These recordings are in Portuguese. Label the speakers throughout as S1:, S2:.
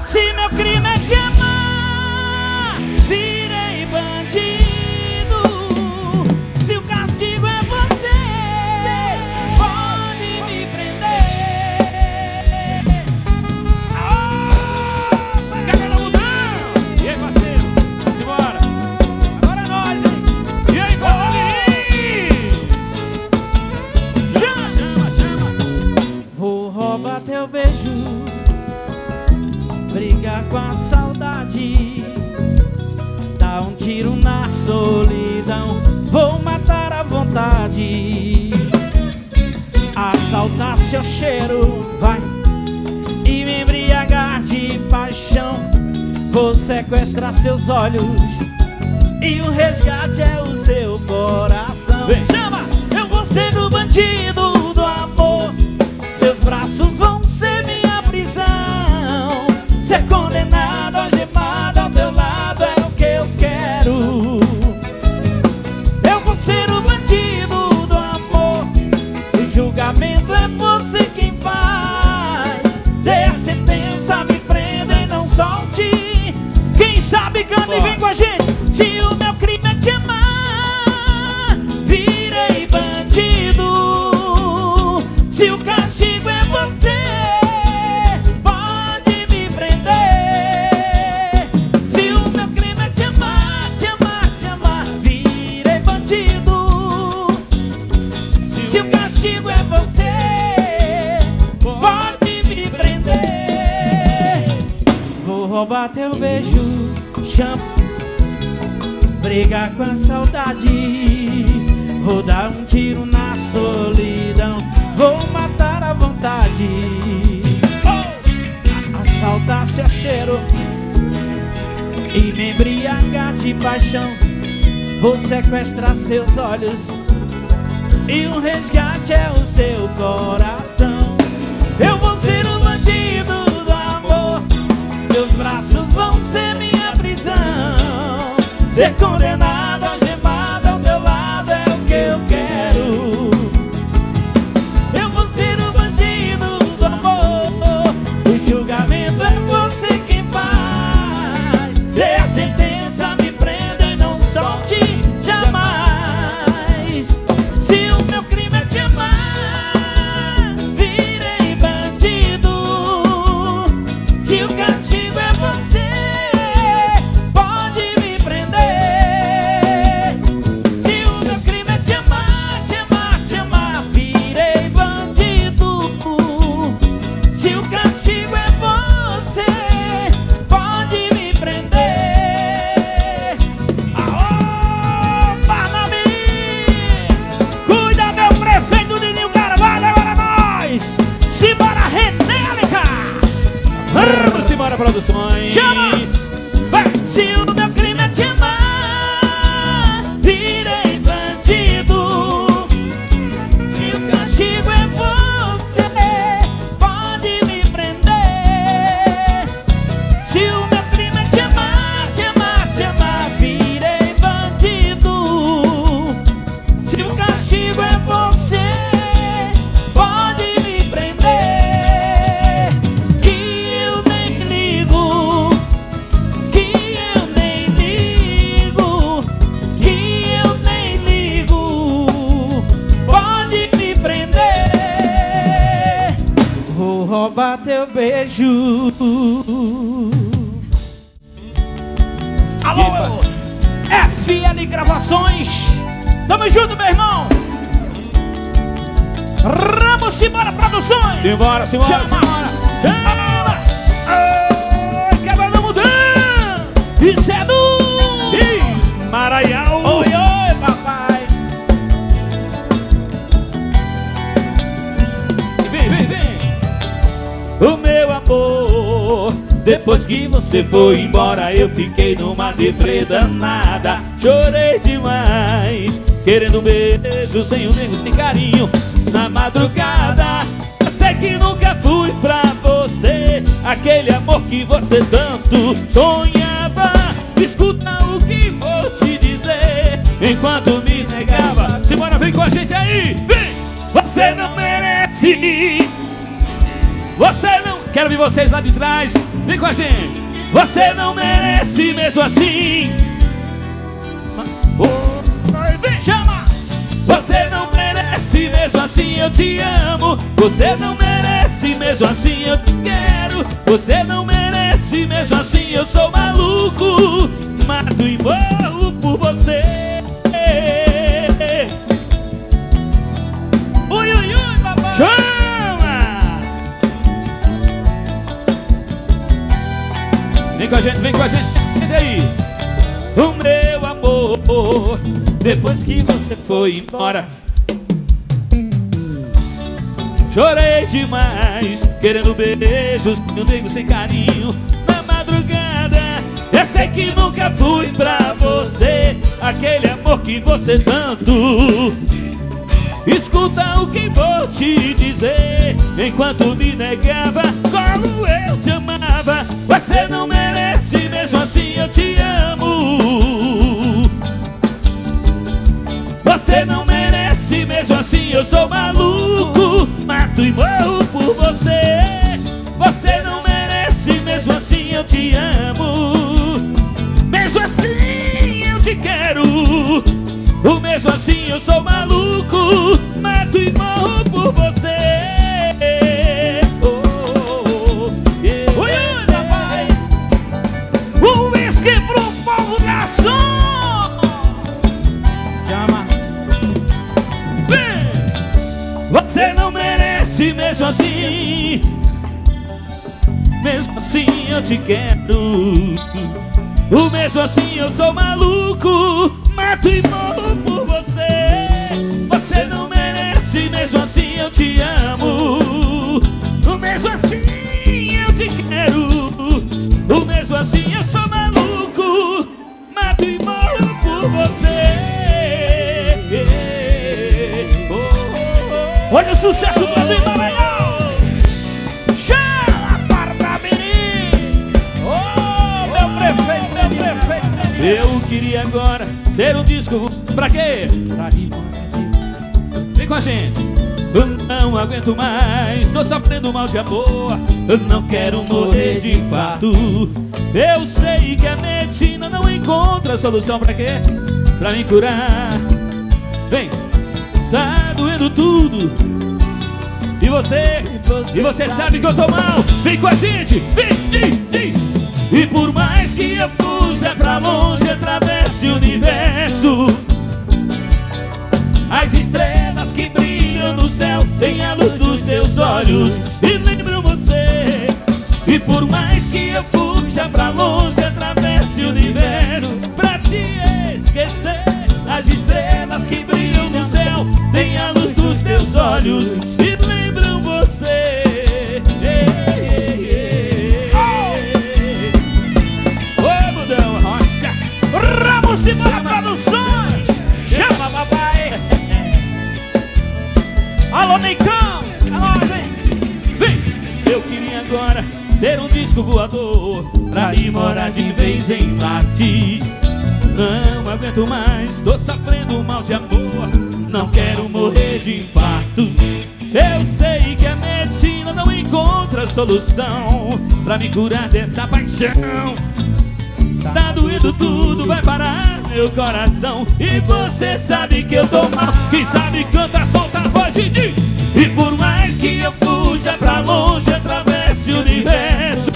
S1: Se meu crime é te amar, virei bandido. Se o castigo é você, pode me prender.
S2: Pega no botão! E aí, parceiro? Simbora! Agora é nós, hein? E aí, Chama, chama!
S1: Vou roubar teu beijo, brigar com a saudade, dar um tiro na solidão, vou matar a vontade, assaltar seu cheiro, vai, e me embriagar de paixão, vou sequestrar seus olhos, e o resgate é o seu coração.
S2: Vem.
S1: Chama! Eu vou ser o bandido do amor, seus braços vão ser minha prisão, ser condenado, algemado ao teu lado é o que eu quero. Eu vou ser o bandido do amor, o julgamento é você quem faz, dê a sentença, me prenda e não solte. Quem sabe canta e vem com a gente. Se o meu crime é te amar, virei bandido. Se o castigo é você, pode me prender. Se o meu crime é te amar, te amar, te amar, virei bandido. Se o castigo é você, pode me prender. Vou roubar teu beijo, chama, brigar com a saudade, vou dar um tiro na solidão, vou matar a vontade, assaltar seu cheiro e me embriagar de paixão, vou sequestrar seus olhos e o resgate é o seu coração. Eu vou ser o bandido do amor, meus braços vão ser minha prisão, ser condenado, algemado ao teu lado é o que eu quero. Eu vou ser o bandido do amor, o julgamento é você quem faz, dê a sentença, me prenda e não solte jamais. Se o meu crime é te amar, virei bandido. Se o castigo é você, pode me prender. Se o meu crime é te amar, te amar, te amar, virei bandido. Se o castigo é você, pode me prender. Aô, Barnaby! Cuida, meu prefeito de Ninho Carvalho, agora nós! Simbora, Renélica!
S2: Vamos embora, produções!
S1: Chama! Vai! Se o meu crime é te amar, virei bandido. Se o castigo é você, pode me prender. Se o meu crime é te amar, te amar, te amar, virei bandido. Se o castigo é você, pode me prender. Que eu nem ligo, que eu nem ligo, que eu nem ligo, pode me prender. Vou roubar teu beijo. Alô, FL Gravações, tamo junto, meu irmão. Ramos, simbora, produções.
S2: Simbora, simbora, simbora!
S1: Chama! Ai, quebrando mudando! Isso é do...
S2: Ih, Maraial!
S1: Oi, oi, papai!
S2: Vem, vem, vem!
S1: O meu amor, depois que você foi embora, eu fiquei numa deprê danada. Chorei demais, querendo um beijo sem o nego, sem carinho. Na madrugada, eu sei que nunca fui pra você aquele amor que você tanto sonhava. Escuta o que vou te dizer enquanto me negava.
S2: Simbora, vem com a gente aí! Vem!
S1: Você não merece, você não
S2: Quero ver vocês lá de trás. Vem com a gente. Você não merece mesmo assim. Vem, chama! Você não merece mesmo assim, eu te amo. Você não merece mesmo assim, eu te quero. Você não merece mesmo assim, eu sou maluco. Mato e morro por você. Ui, ui, ui, papai. Chama! Vem com a gente, vem com a gente. Vem aí. O meu amor, depois que você foi embora, chorei demais, querendo beijos, eu nego sem carinho. Na madrugada, eu sei que nunca fui pra você aquele amor que você tanto. Escuta o que vou te dizer, enquanto me negava como eu te amava. Você não merece mesmo assim, eu te amo. Você não merece mesmo assim, eu sou maluco. Mato e morro por você. Você não merece mesmo assim, eu te amo. Mesmo assim eu te quero. O mesmo assim eu sou maluco. Mato e morro por você. Oi, papai. O uísque pro povo garçom.
S1: Chama.
S2: Você não merece mesmo assim. Mesmo assim eu te quero. O mesmo assim eu sou maluco. Mato e morro por você. Você não merece mesmo assim eu te amo. O mesmo assim eu te quero. O mesmo assim eu sou maluco. Mato e morro por você.
S1: Olha o sucesso do Brasil Maranhão. Chama para menino. Oh, meu prefeito, meu prefeito.
S2: Eu queria agora ter um disco. Pra quê? Vem com a gente. Eu não aguento mais, tô sofrendo mal de amor. Eu não quero morrer de infarto. Eu sei que a medicina não encontra solução. Pra quê? Pra me curar. Vem. Tá doendo tudo. E você sabe que eu tô mal. Vem com a gente, vem, diz. E por mais que eu fuja pra longe, atravesse o universo, as estrelas que brilham no céu têm a luz dos teus olhos e lembram você. E por mais que eu fuja pra longe, atravesse o universo, pra te esquecer, as estrelas que brilham no céu têm a luz dos teus olhos e lembram você. Ô, Budão Rocha,
S1: Ramos e Mara Produções. Chama, papai. Alô, Neicão. É nóis, hein?
S2: Vem! Eu queria agora ter um disco voador pra ir morar de vez em Marte. Não aguento mais, tô sofrendo mal de amor. Não quero morrer de infarto. Eu sei que a medicina não encontra solução pra me curar dessa paixão. Tá doendo tudo, vai parar meu coração. E você sabe que eu tô mal. Quem sabe canta, solta a voz e diz. E por mais que eu fuja pra longe, atravesse o universo,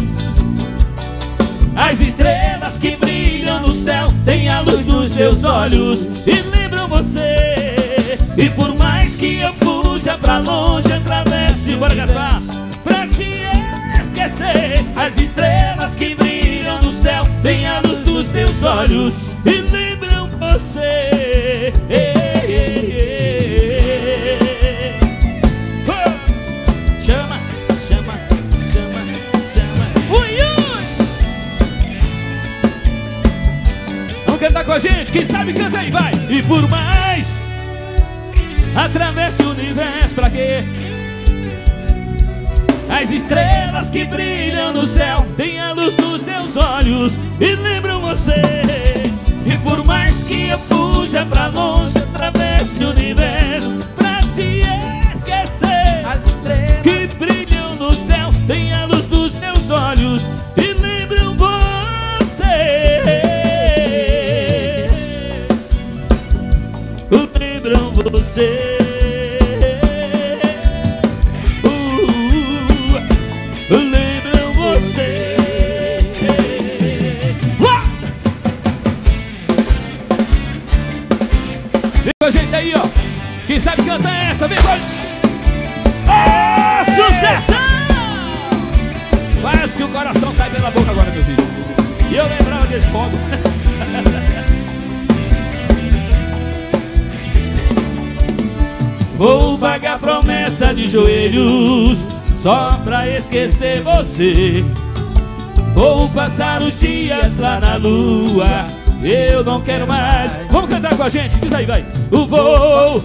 S2: as estrelas que brilham no céu têm a luz dos teus olhos e lembram você. E por mais que eu fuja pra longe, atravesse, bora Gaspar, pra te esquecer, as estrelas que brilham no céu têm a luz dos teus olhos e lembram você. Chama, chama, chama, chama.
S1: Ui, ui.
S2: Vamos cantar com a gente, quem sabe canta aí, vai. E por mais, atravesse o universo, pra quê? As estrelas que brilham no céu têm a luz dos teus olhos e lembram você. E por mais que eu fuja pra longe, atravesse o universo, pra te esquecer,
S1: As estrelas
S2: que brilham no céu têm a seus olhos e lembram você. Lembram você. Lembram você. Vem com a gente aí, ó. Quem sabe cantar essa, vem com a gente.
S1: Oh, sucesso!
S2: Parece que o coração sai pela boca agora, meu filho. E eu lembrava desse fogo. Vou pagar promessa de joelhos só pra esquecer você. Vou passar os dias lá na lua, eu não quero mais. Vamos cantar com a gente, diz aí, vai. O vou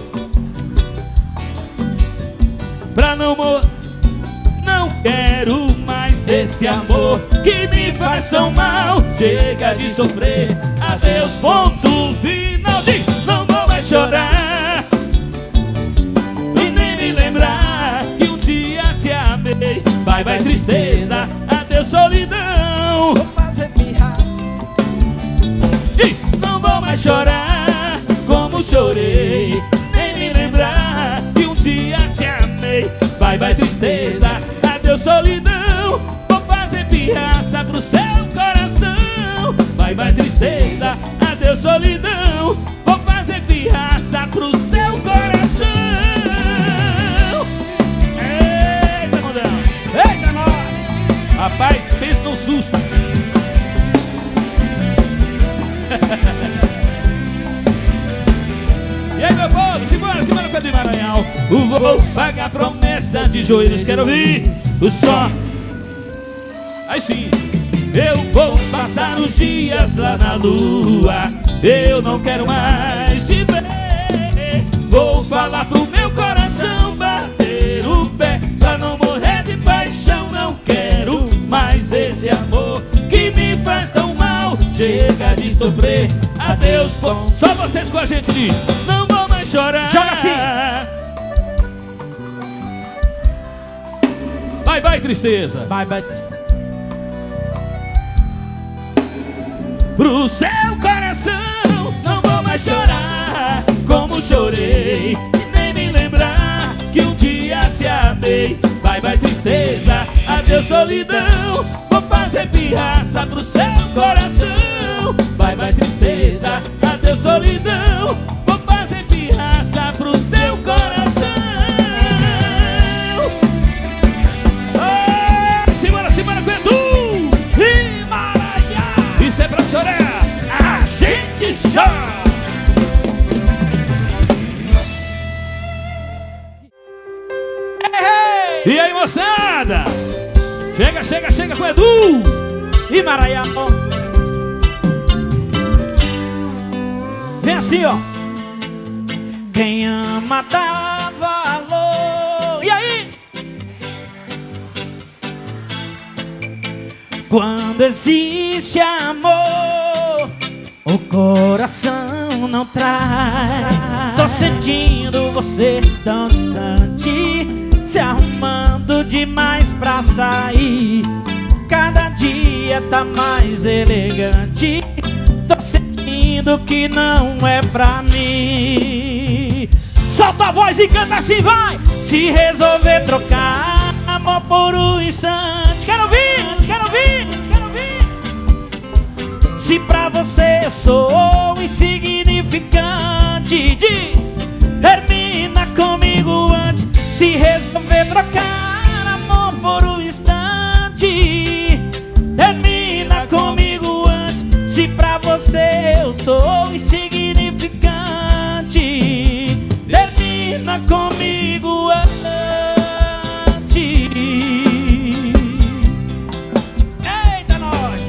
S2: pra não morrer. Não quero mais esse amor que me faz tão mal. Chega de sofrer, adeus, ponto final. Diz, não vou mais chorar e nem me lembrar que um dia te amei. Vai, vai, tristeza, adeus, solidão.
S1: Vou fazer pirra.
S2: Diz, não vou mais chorar como chorei, nem me lembrar que um dia te amei. Vai, vai, tristeza, adeus, solidão. Vou fazer pirraça pro seu coração. Vai, vai, tristeza, adeus, solidão. Vou fazer pirraça pro seu coração. Eita, mundão.
S1: Eita, nós!
S2: Rapaz, pensa no susto. E aí, meu povo, simbora, Pedro e Maranhão. Vou pagar promessa de joelhos, quero ouvir o som. Aí sim. Eu vou passar os dias lá na lua, eu não quero mais te ver. Vou falar pro meu coração bater o pé pra não morrer de paixão. Não quero mais esse amor que me faz tão mal. Chega de sofrer, adeus, bom. Só vocês com a gente diz, não vou mais chorar.
S1: Joga assim.
S2: Vai, vai, tristeza.
S1: Vai, vai.
S2: Pro seu coração, não vou mais chorar como chorei, e nem me lembrar que um dia te amei. Vai, vai, tristeza, adeus, solidão. Vou fazer pirraça pro seu coração. Vai, vai, tristeza, adeus, solidão. Vou fazer pirraça pro seu coração. Oh, simbora, simbora com Edu e Maranhão. Isso é pra chorar, a gente chora. E aí, moçada? Chega, chega, chega com Edu
S1: E Maranhão. Vem assim, ó. Quem ama dá valor. E aí? Quando existe amor, o coração não trai. Tô sentindo você tão distante, se arrumando demais pra sair. Cada dia tá mais elegante. Tô sentindo que não é pra mim. Solta a voz e canta assim, vai! Se resolver trocar amor por um instante. Quero ouvir, quero ouvir, quero ouvir. Se pra você eu sou insignificante, diz, termina comigo antes. Se resolver trocar amor por um instante, termina comigo antes. Se pra você eu sou insignificante, termina comigo antes. Eita, nós!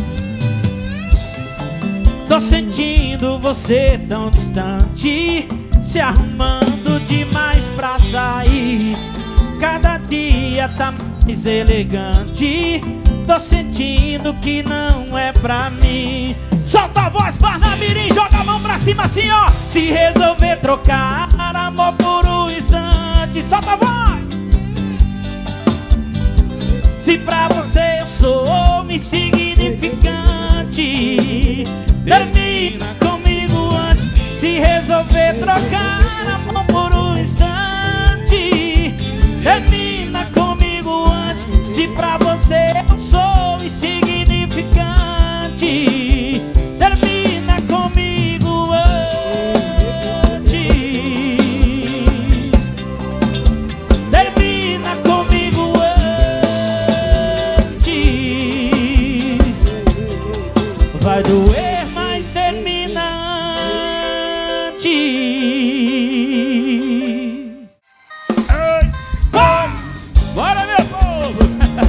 S1: Tô sentindo você tão distante, se arrumando demais pra sair. Cada dia tá mais elegante. Tô sentindo que não é pra mim. Solta a voz, Parnamirim, joga a mão pra cima assim, ó. Se resolver trocar amor por um instante. Solta a voz. Se pra você eu resolver trocar amor por um instante, termina comigo antes. Se pra você eu sou insignificante, termina comigo antes. Termina comigo antes. Vai doer, mas termina antes.
S2: Bora, meu povo!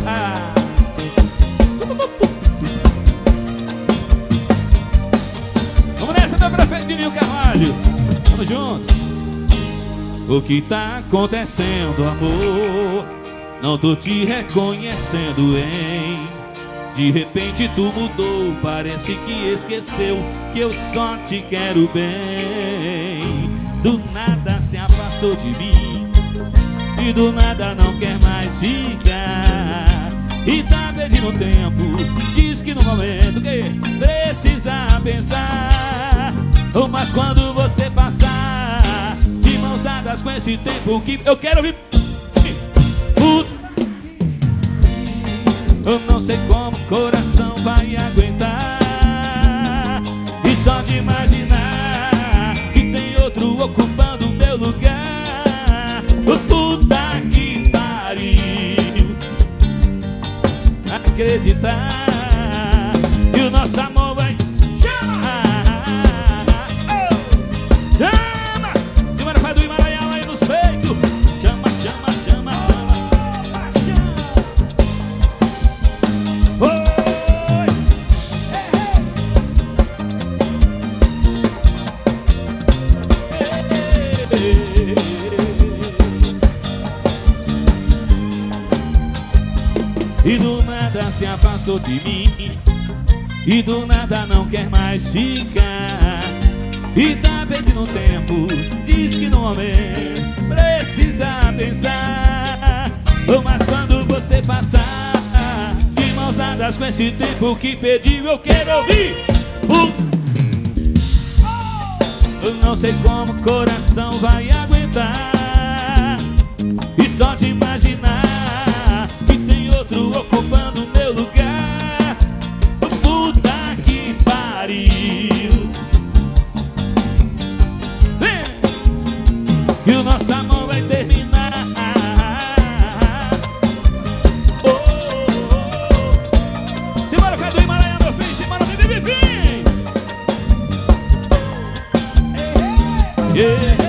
S2: Vamos nessa, meu prefeito Nil Carvalho. Tamo junto. O que tá acontecendo, amor? Não tô te reconhecendo, hein? De repente tu mudou, parece que esqueceu que eu só te quero bem. Do nada se afastou de mim e do nada não quer mais ficar. E tá perdendo tempo, diz que no momento que precisa pensar. Mas quando você passar de mãos dadas com esse tempo que eu quero ouvir. Eu não sei como o coração vai aguentar. E só de imaginar que tem outro ocupando o meu lugar. Puta que pariu. Acreditar que o nosso amor vai chama! Semana faz do Himalaial aí nos peitos. Chama, chama, chama, chama. E do nada se afastou de mim, e do nada não quer mais ficar. E tá perdendo tempo, diz que no momento precisa pensar. Mas quando você passar de mãos dadas com esse tempo que pediu, eu quero ouvir. Eu não sei como o coração vai aguentar. E só de imaginar que tem outro ocupando o meu lugar. Puta que pariu. Vem! Que o nosso amor vai terminar. Oh, oh, oh. Simbora, Fé do Himalaial, meu filho. Simbora, vem, vem, vem. Yeah.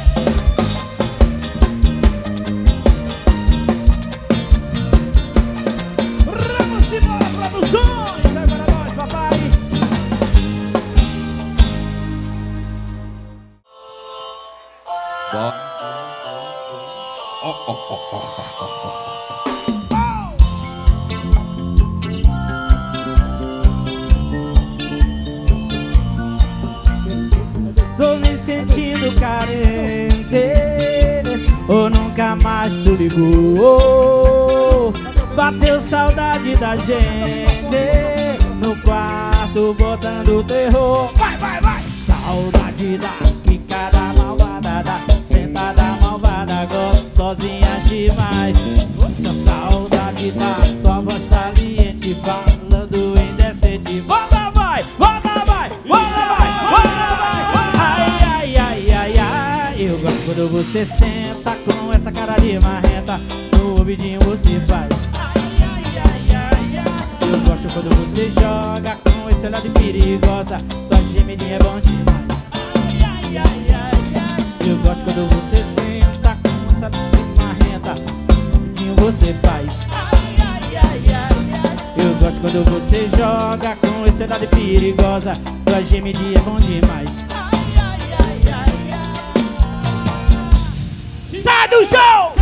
S1: Tô me sentindo carente, ou nunca mais tu ligou. Bateu saudade da gente no quarto botando terror. Vai, vai, vai! Saudade da quicada malvada, da sentada malvada, gostosinha demais. Essa saudade da tua voz saliente, falando indecente. Volta, vai! Volta, vai! Volta, vai! Volta, vai! Ai, ai, ai, ai, ai. Eu gosto quando você senta com essa cara de marreta, no ouvidinho você faz. Eu gosto quando você joga com esse olhar de perigosa, tua gemidinha é bom demais. Ai, ai, ai, ai, ai. Eu gosto quando você senta com essa marrenta, no você faz. Ai, ai, ai, ai, ai. Eu gosto quando você joga com esse olhar de perigosa, tua gemidinha é bom demais. Ai, ai, ai, ai, ai. Sai do show!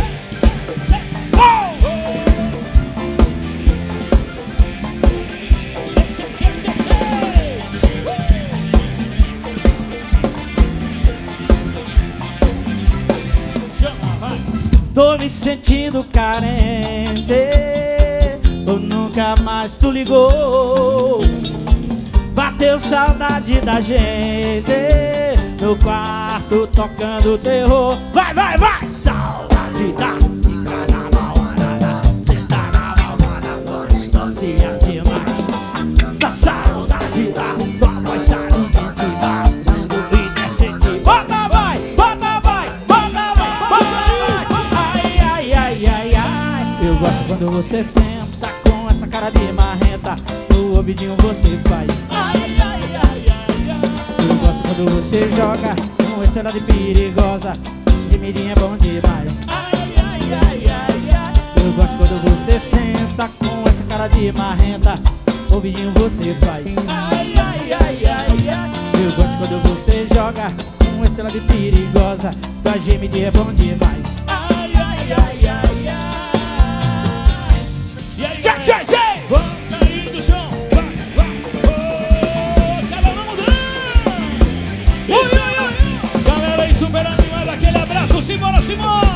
S1: Tô me sentindo carente, ou nunca mais tu ligou. Bateu saudade da gente no quarto tô tocando terror. Vai, vai, vai! Saudade da carnaval, cê tá na balada, gostosinha demais. Da saudade da tua voz saliente, babando indecente. Bota vai, bota vai, bota vai, bota vai. Ai, ai, ai, ai, ai. Eu gosto quando você senta com essa cara de marrenta. No ouvidinho você faz ai, ai, ai, ai, ai. Eu gosto quando você joga com essa de perigosa. Gemidinha é bom demais. Ai, ai, ai, ai, ai. Eu gosto quando você senta com essa cara de marrenta. Ouvidinho você faz ai, ai, ai, ai, ai. Eu gosto quando você joga com essa de perigosa. Tua gemidinha é bom demais. Ai, ai, ai, ai, ai.
S2: E aí, galera? Vamos sair do chão. Vai, vai. Galera, mudando. Isso aí. Galera aí, super animada. Aquele abraço. Simbora, simbora.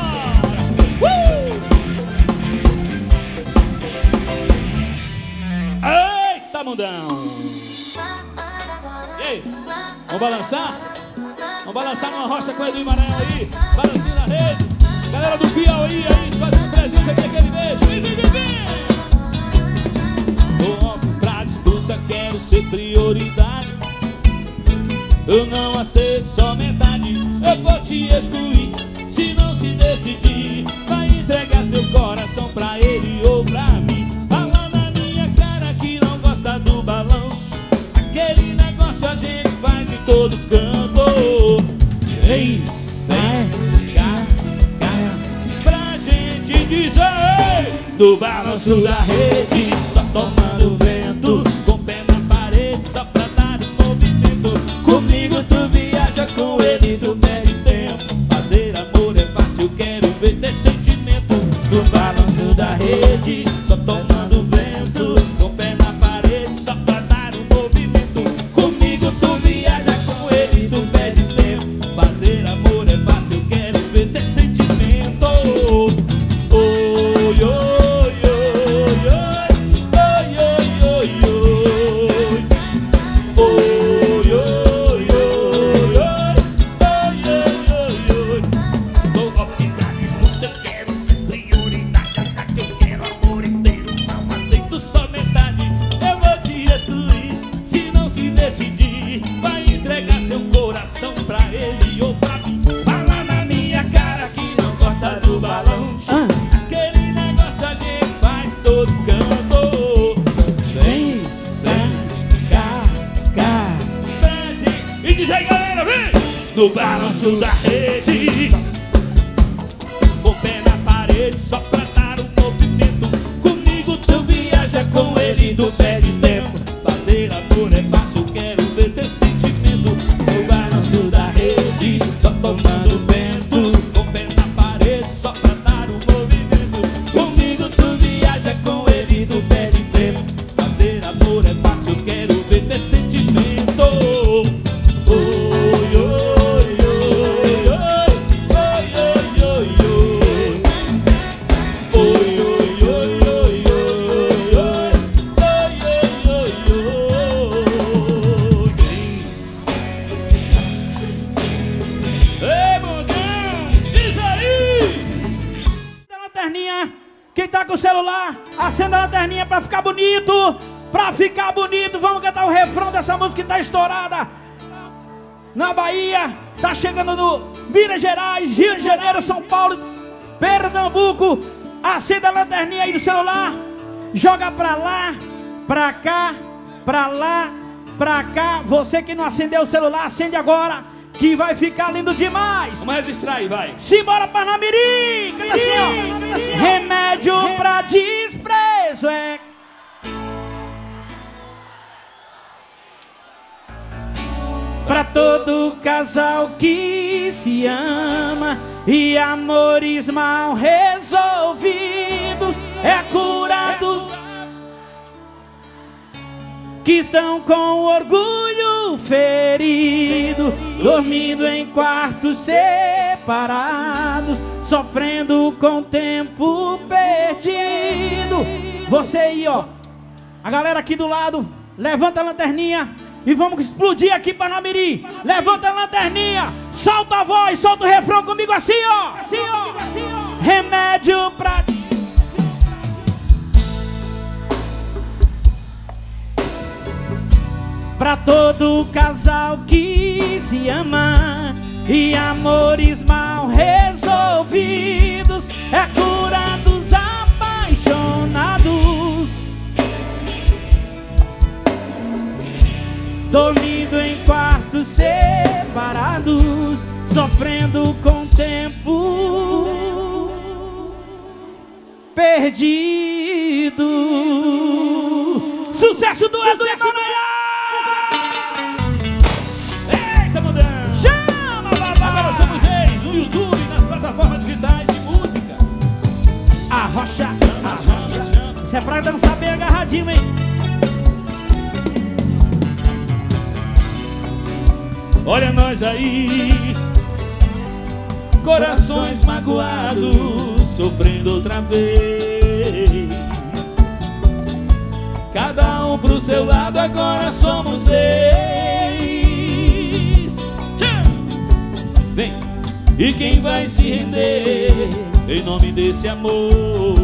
S2: Eita, mundão. E aí? Vamos balançar? Vamos balançar numa rocha com o Edu Maranhão aí. Balancinho na rede. Galera do Piauí aí, fazendo presente aqui, aquele beijo. Vem, vem, vem, vem. Tô off pra disputa, quero ser prioridade. Eu não aceito só metade. Eu vou te excluir se não se decidir. Vai entregar seu coração pra ele ou pra mim. Fala na minha cara que não gosta do balanço. Aquele negócio a gente faz em todo canto. Vem, vem, cá, pra gente dizer. No balanço da rede, só tomando vento, com pé na parede, só pra dar um movimento. Comigo tu viaja, com ele tu perde tempo. Fazer amor é fácil, quero ver ter sentimento. No balanço da rede, só tomando vento, com pé na parede, só pra dar um movimento. Comigo tu viaja, com ele tu perde tempo. Fazer amor é fácil, quero ver ter sentimento. Oi, oi, oi, oi, oi, oi, oi, oi. Oi, oi, oi, oi. Tô off pra disputa, quero ser prioridade. Eu quero amor inteiro, não aceito só metade. Eu vou te excluir se não se decidir. Vai entregar seu coração pra ele ou pra mim. Fala na minha cara que não gosta do balanço. Aquele negócio a gente faz todo canto. Vem, vem, cá, pra gente. E diz aí, galera, vem! No balanço da rede, com o pé na parede, só pra dar um movimento. Comigo tu viaja, com ele tu perde tempo. Fazer amor é fácil, quero ver ter sentimento. No balanço da rede, só tomando vento, com o pé na parede, só pra dar um movimento. Comigo tu viaja, com ele tu perde tempo. Fazer amor é fácil, quero ver ter sentimento. Oi, oi, oi, oi, oi, oi, oi. Oi, oi, oi, oi, oi, oi. Ei, Mundão, diz aí!
S1: A lanterninha, quem tá com o celular, acenda a lanterninha pra ficar bonito. Pra ficar bonito, vamos cantar o refrão dessa música que tá estourada na Bahia, tá chegando no Minas Gerais, Rio de Janeiro, São Paulo, Pernambuco. Acenda a lanterninha aí do celular, joga pra lá, pra cá, pra lá, pra cá. Você que não acendeu o celular, acende agora, que vai ficar lindo demais.
S2: Vamos registrar aí, vai.
S1: Simbora pra Namirim, canta assim, ó. Remédio pra desprezo é pra todo casal que se ama e amores mal resolvidos, é curados que estão com o orgulho ferido, dormindo em quartos separados, sofrendo com o tempo perdido. Você aí, ó, a galera aqui do lado, levanta a lanterninha, e vamos explodir aqui para Panamirim. Levanta a lanterninha, solta a voz, solta o refrão comigo assim, ó. Assim, ó. Remédio pra... Pra todo casal que se ama e amores mal resolvidos, é cura dos apaixonados, dormindo em quartos separados, sofrendo com o tempo perdido. Sucesso do Edu e Maranhão!
S2: Plataformas digitais de música.
S1: Arrocha. Isso é pra dançar bem agarradinho, hein?
S2: Olha nós aí, corações magoados, sofrendo outra vez. Cada um pro seu lado, agora somos ex. Vem! E quem vai se render em nome desse amor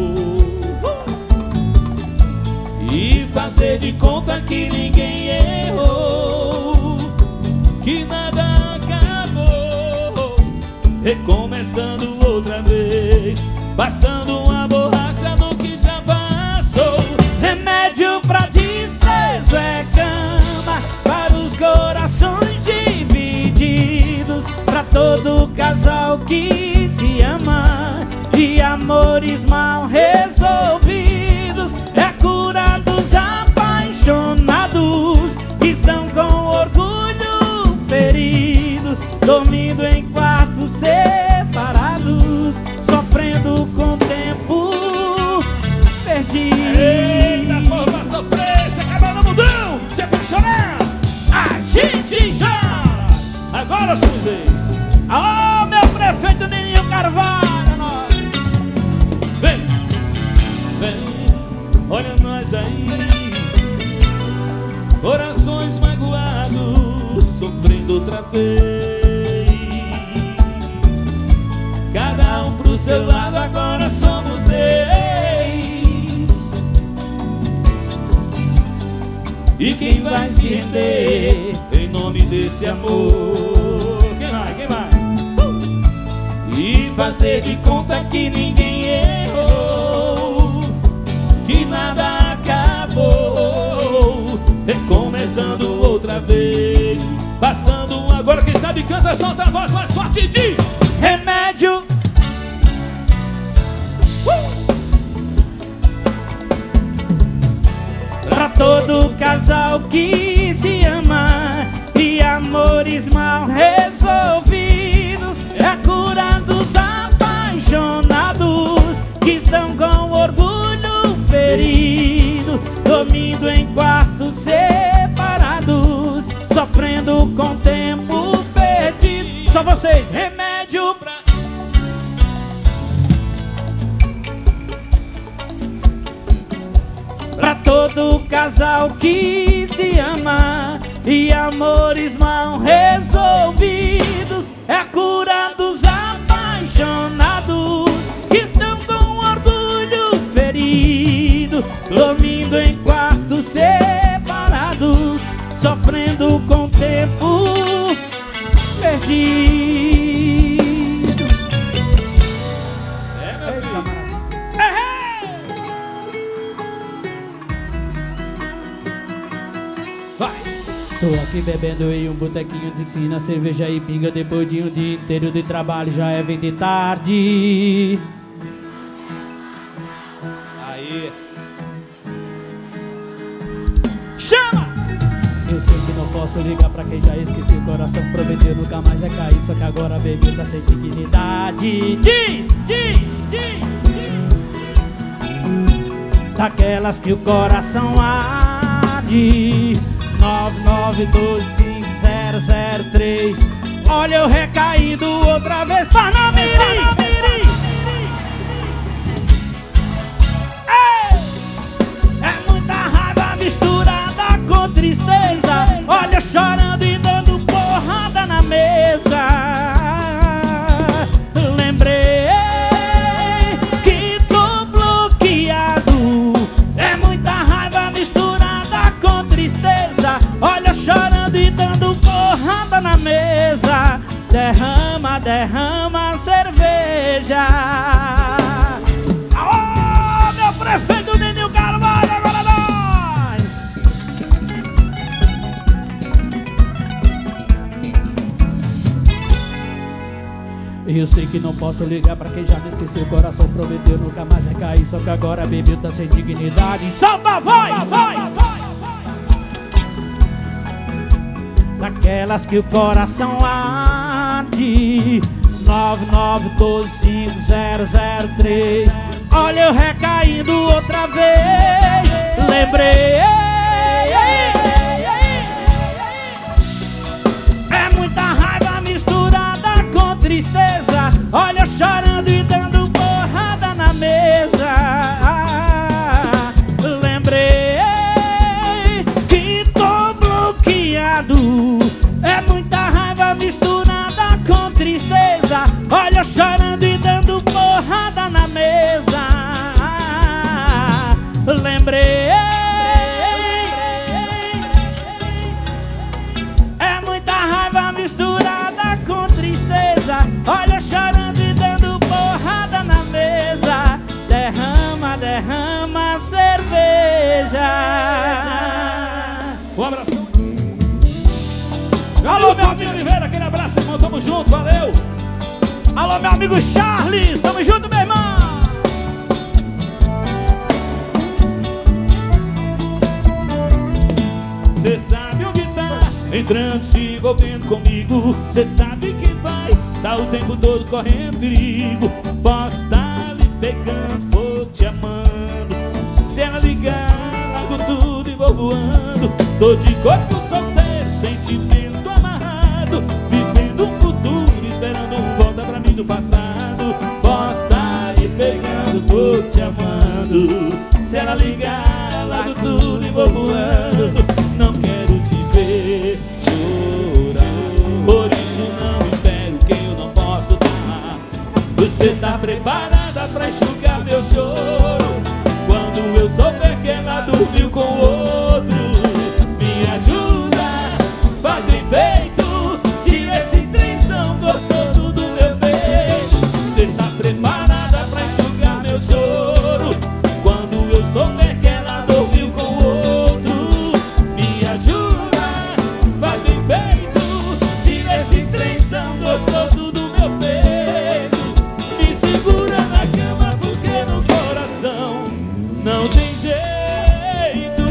S2: e fazer de conta que ninguém errou, que nada acabou, recomeçando outra vez, passando uma borracha no que já passou.
S1: Remédio pra desprezo é cama para os corações divididos, pra todo casal que se ama e amores mal resolvidos, é cura dos apaixonados que estão com orgulho ferido, dormindo em quartos separados, sofrendo com o tempo perdido.
S2: Eita, porra, pra sofrer, você acaba no mundão, você pode chorar, a gente chora. Agora somos eles.
S1: Ó, meu prefeito Neninho Carvalho, nós.
S2: Vem, olha nós aí, corações magoados, sofrendo outra vez. Cada um pro seu lado, agora somos ex. E quem vai se render em nome desse amor? Quem vai? E fazer de conta que ninguém errou, que nada acabou, recomeçando outra vez, passando agora, quem sabe canta, solta a voz mais forte de
S1: remédio. Pra todo casal que se ama e amores mal resolvidos, é a cura dos apaixonados que estão com orgulho ferido, dormindo em quartos separados, sofrendo com o tempo perdido. Só vocês, remédio pra... Pra todo casal que se ama e amores mal resolvidos, é a cura dos apaixonados que estão com orgulho ferido, dormindo em quartos separados, sofrendo com o tempo perdido.
S2: meu filho. Vai!
S1: Tô aqui bebendo em um botequinho de ensina cerveja e pinga. Depois de um dia inteiro de trabalho, já é bem de tarde.
S2: Aí!
S1: Chama! Eu sei que não posso ligar pra quem já esqueci. O coração prometeu nunca mais vai cair, só que agora a bebida tá sem dignidade. Diz! Daquelas que o coração arde. 9925003. Olha eu recaindo outra vez. Panamirim! É muita raiva misturada com tristeza. Olha Eu sei que não posso ligar pra quem já me esqueceu. O coração prometeu nunca mais recair, só que agora bebeu, tá sem dignidade. Solta a voz! Daquelas que o coração arde. 99125003. Olha eu recaindo outra vez. Lembrei. É muita raiva misturada com tristeza. Olha eu chorando e dando porrada na mesa. Lembrei que tô bloqueado. É muita raiva misturada com tristeza. Olha eu chorando e dando porrada na mesa. Lembrei. É muita raiva misturada com tristeza. Olha eu chorando e dando porrada na mesa. Derrama, derrama cerveja.
S2: Um abração. Alô, meu amigo Oliveira, aquele abraço, irmão, tamo junto, valeu.
S1: Alô, meu amigo Charles, tamo junto, meu irmão.
S2: Cê sabe onde tá, entrando, se envolvendo comigo. Cê sabe que vai, tá o tempo todo correndo perigo. Posso tá lhe pegando, fogo te amando. Se ela ligar, largo tudo e vou voando. Tô de corpo solteiro, sentimento amarrado, vivendo um futuro, esperando volta pra mim do passado. Posso tá lhe pegando, vou te amando. Se ela ligar, largo tudo e vou voando. Não quero te ver chorar, por isso não espero quem eu não posso dar. Você tá preparada pra enxugar meu choro quando eu souber que ela dormiu com outro? Me ajuda, faz bem feito, tira esse trenzão gostoso do meu peito. Você tá preparada pra enxugar meu choro quando eu souber que ela dormiu com outro? Me ajuda, faz bem feito, tira esse trenzão gostoso do meu peito. Me segura na cama porque no coração não tem jeito.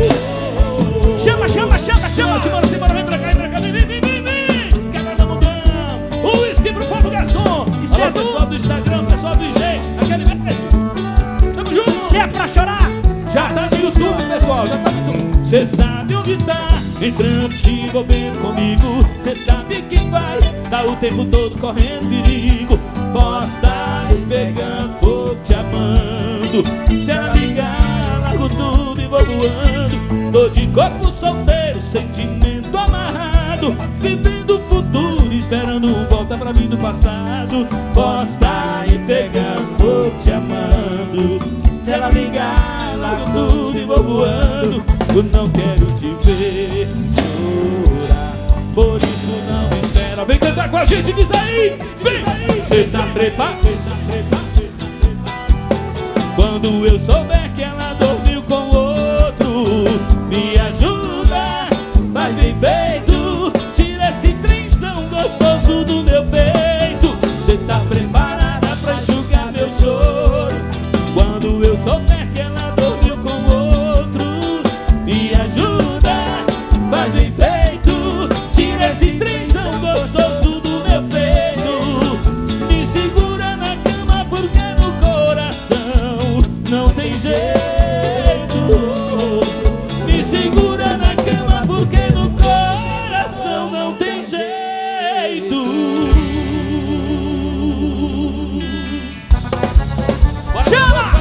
S1: Chama, chama, chama, chama.
S2: Simbora, simbora, vem pra cá, vem. Quebra da mudão. O uísque pro povo garçom.
S1: Isso é
S2: Alô, pessoal do Instagram, pessoal do IG, aquele beijo. Tamo junto.
S1: Se é pra chorar,
S2: Já tá no YouTube, pessoal, já tá no YouTube. Cê sabe onde tá, entrando, se envolvendo comigo. Cê sabe que vai, tá o tempo todo correndo perigo. Posso tá lhe pegando, fogo te amando. Se ela ligar, largo tudo e vou voando. Tô de corpo solteiro, sentimento amarrado, vivendo o futuro, esperando volta pra mim do passado. Posso tá lhe pegando, fogo te amando. Se ela ligar, largo tudo e vou voando. Eu não quero te ver chorar, por isso não me espera. Vem cantar com a gente, diz aí, vem! Cê tá preparado? Quando eu souber que ela dormiu com outro, me ajuda, faz bem feito, tira esse trenzão gostoso do meu peito. Cê tá preparada pra enxugar meu choro quando eu souber que ela dormiu com outro? Me ajuda, faz bem feito, tira esse trenzão gostoso do meu peito. Me segura na cama porque no coração não tem jeito. Me segura na cama porque no coração não tem jeito.
S1: chama!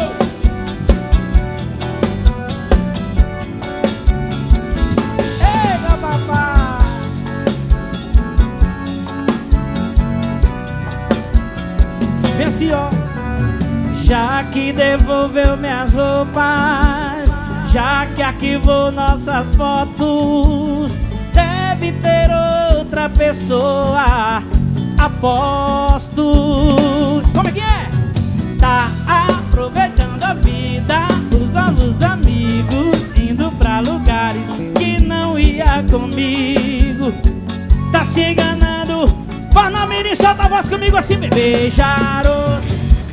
S1: Eita, papai! Vem assim, ó. Já que devolveu minhas roupas, já que arquivou nossas fotos, deve ter outra pessoa, aposto. Como é que é? Tá aproveitando a vida, os novos amigos, indo pra lugares que não ia comigo. Tá se enganando, Fornamiri, solta a voz Faz comigo assim, beijar outro.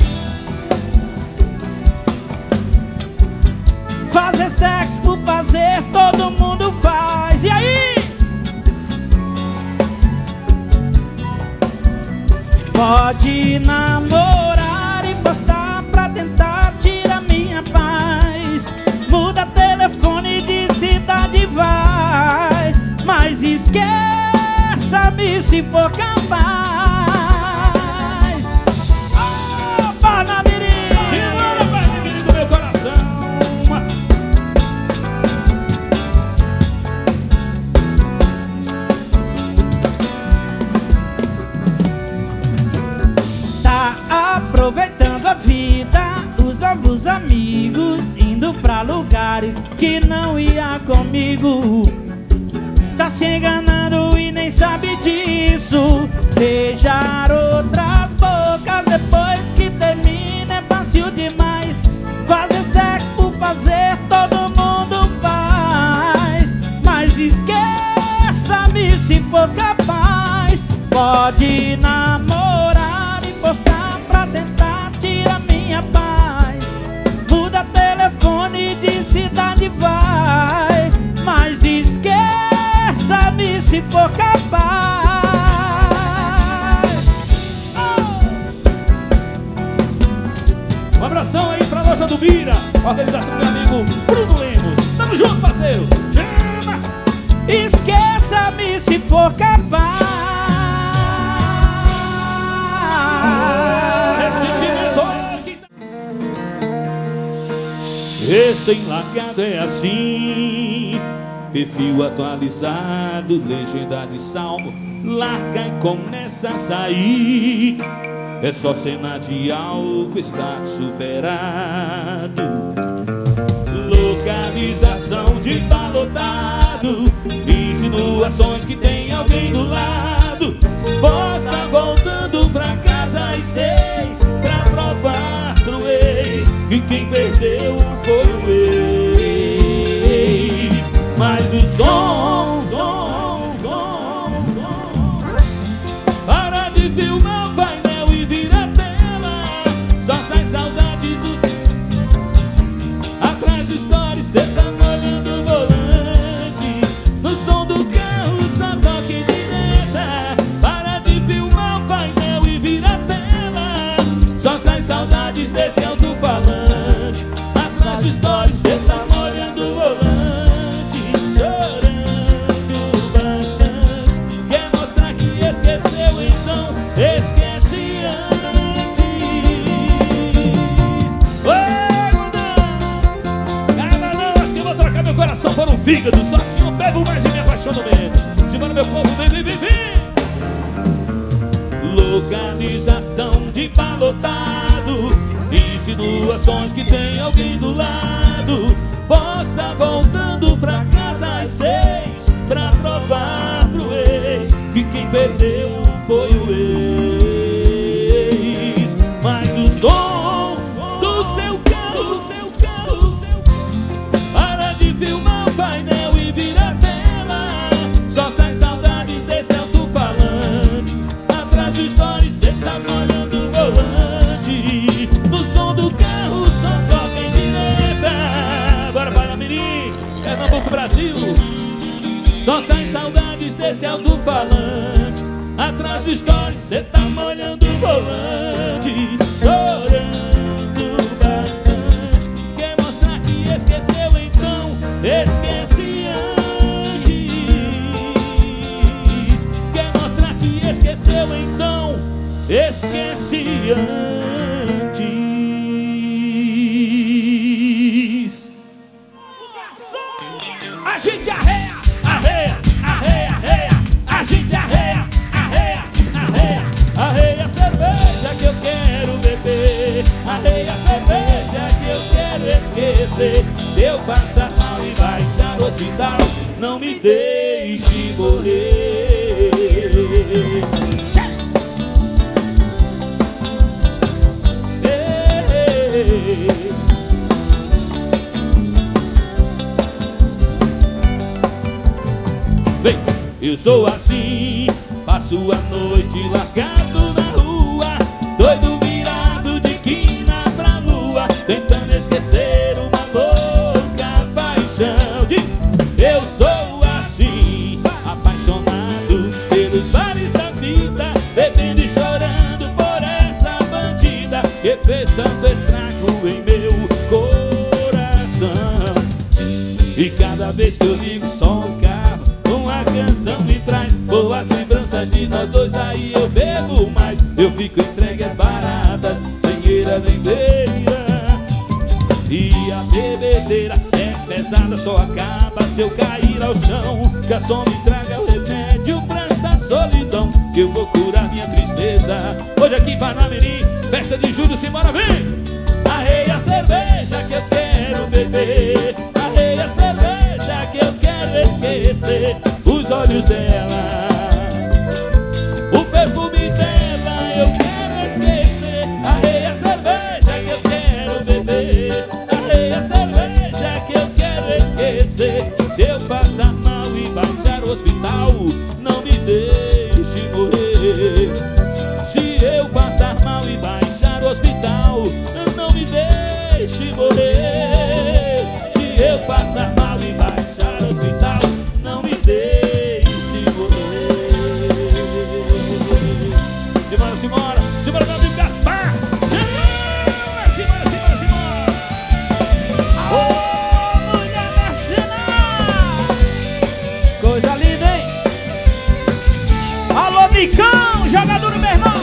S1: Fazer sexo por fazer, todo mundo faz. E aí? Pode namorar e postar pra tentar tirar minha paz. Muda telefone de cidade, vai. Mas esqueça-me se for capaz. Oh, Parnamirim!
S2: Segura, Parnamirim do meu coração.
S1: Tá aproveitando a vida, os novos amigos, indo pra lugares que não ia comigo. Tá se enganando e nem sabe disso. Beijar outras bocas depois que termina é fácil demais. Fazer sexo por fazer, todo mundo faz. Mas esqueça-me se for capaz. Pode namorar e postar pra tentar tirar minha paz. Muda telefone de cidade, vai. Mas esqueça-me se for capaz.
S2: Um abração aí pra loja do Bira, organização do meu amigo Bruno Lemos. Tamo junto, parceiro. Chama!
S1: Esqueça-me se for capaz.
S2: Esse enlacado é assim, perfil atualizado, legenda de salmo, larga e começa a sair. É só cena de álcool, está superado. Localização de balotado, insinuações que tem alguém do lado. Posta voltando pra casa às 6, pra provar pro ex que quem perdeu foi o ex. Mas o som para de filmar o painel e vira a tela. Só sai saudade do... Atrás do story cê tá molhando o volante. No som do carro só toque direta. Para de filmar o painel e vira a tela. Só sai saudades desse alto-falante. Atrás do story cê tá molhando o volante, chorando bastante. Quer mostrar que esqueceu, então esquece antes. Oi, mudão! Cara, não, acho que eu vou trocar meu coração por um fígado. Só assim eu pego mais e me apaixono menos. Simbora, meu povo, vem, vem, vem, vem! Localização de balotado, insinuações que tem alguém do lado. Posta voltando pra casa às 6, pra provar pro ex que quem perdeu foi o ex. Mas o som do seu carro para de filmar o painel e vira a tela. Só sai saudades desse alto-falante. Atrás do story cê tá molhando o volante. No som do carro só toca em direta. Bora, Parnamirim, Pernambuco, Brasil. Só sai saudades desse alto-falante. Atrás do story cê tá molhando o volante, chorando bastante. Quer mostrar que esqueceu, então esquece antes. Quer mostrar que esqueceu, então esquece antes. A gente arreia, arreia, arreia, arreia. A gente arreia, arreia, arreia. Arreia a cerveja que eu quero beber. Arreia a cerveja que eu quero esquecer. Se eu passar mal e baixar no hospital, não me deixe morrer. Bem, eu sou assim, passo a noite largado na rua. E cada vez que eu ligo só o carro, uma canção me traz boas lembranças de nós dois. Aí eu bebo mais, eu fico entregue às baratas, sem eira nem beira. E a bebedeira é pesada, só acaba se eu cair ao chão. Garçom, me traga o remédio pra esta solidão, que eu vou curar minha tristeza. Hoje aqui em Parnamirim, festa de julho, simbora, vem! Arrei a cerveja que eu quero beber, arrei a cerveja que eu quero esquecer os olhos dela, o perfume dela eu quero esquecer. Arrei a cerveja que eu quero beber, arrei a cerveja que eu quero esquecer. Se eu passar mal e baixar o hospital, não me deixe morrer. Se eu passar mal e baixar o hospital, não me deixe morrer. Se eu passar mal e baixar o hospital, não me deixe morrer. Simbora, simbora, simbora, meu amigo Gaspar. Simbora, simbora, simbora.
S1: Ô, mulher mercenária, coisa linda, hein? Alô, Micão, jogador do meu irmão.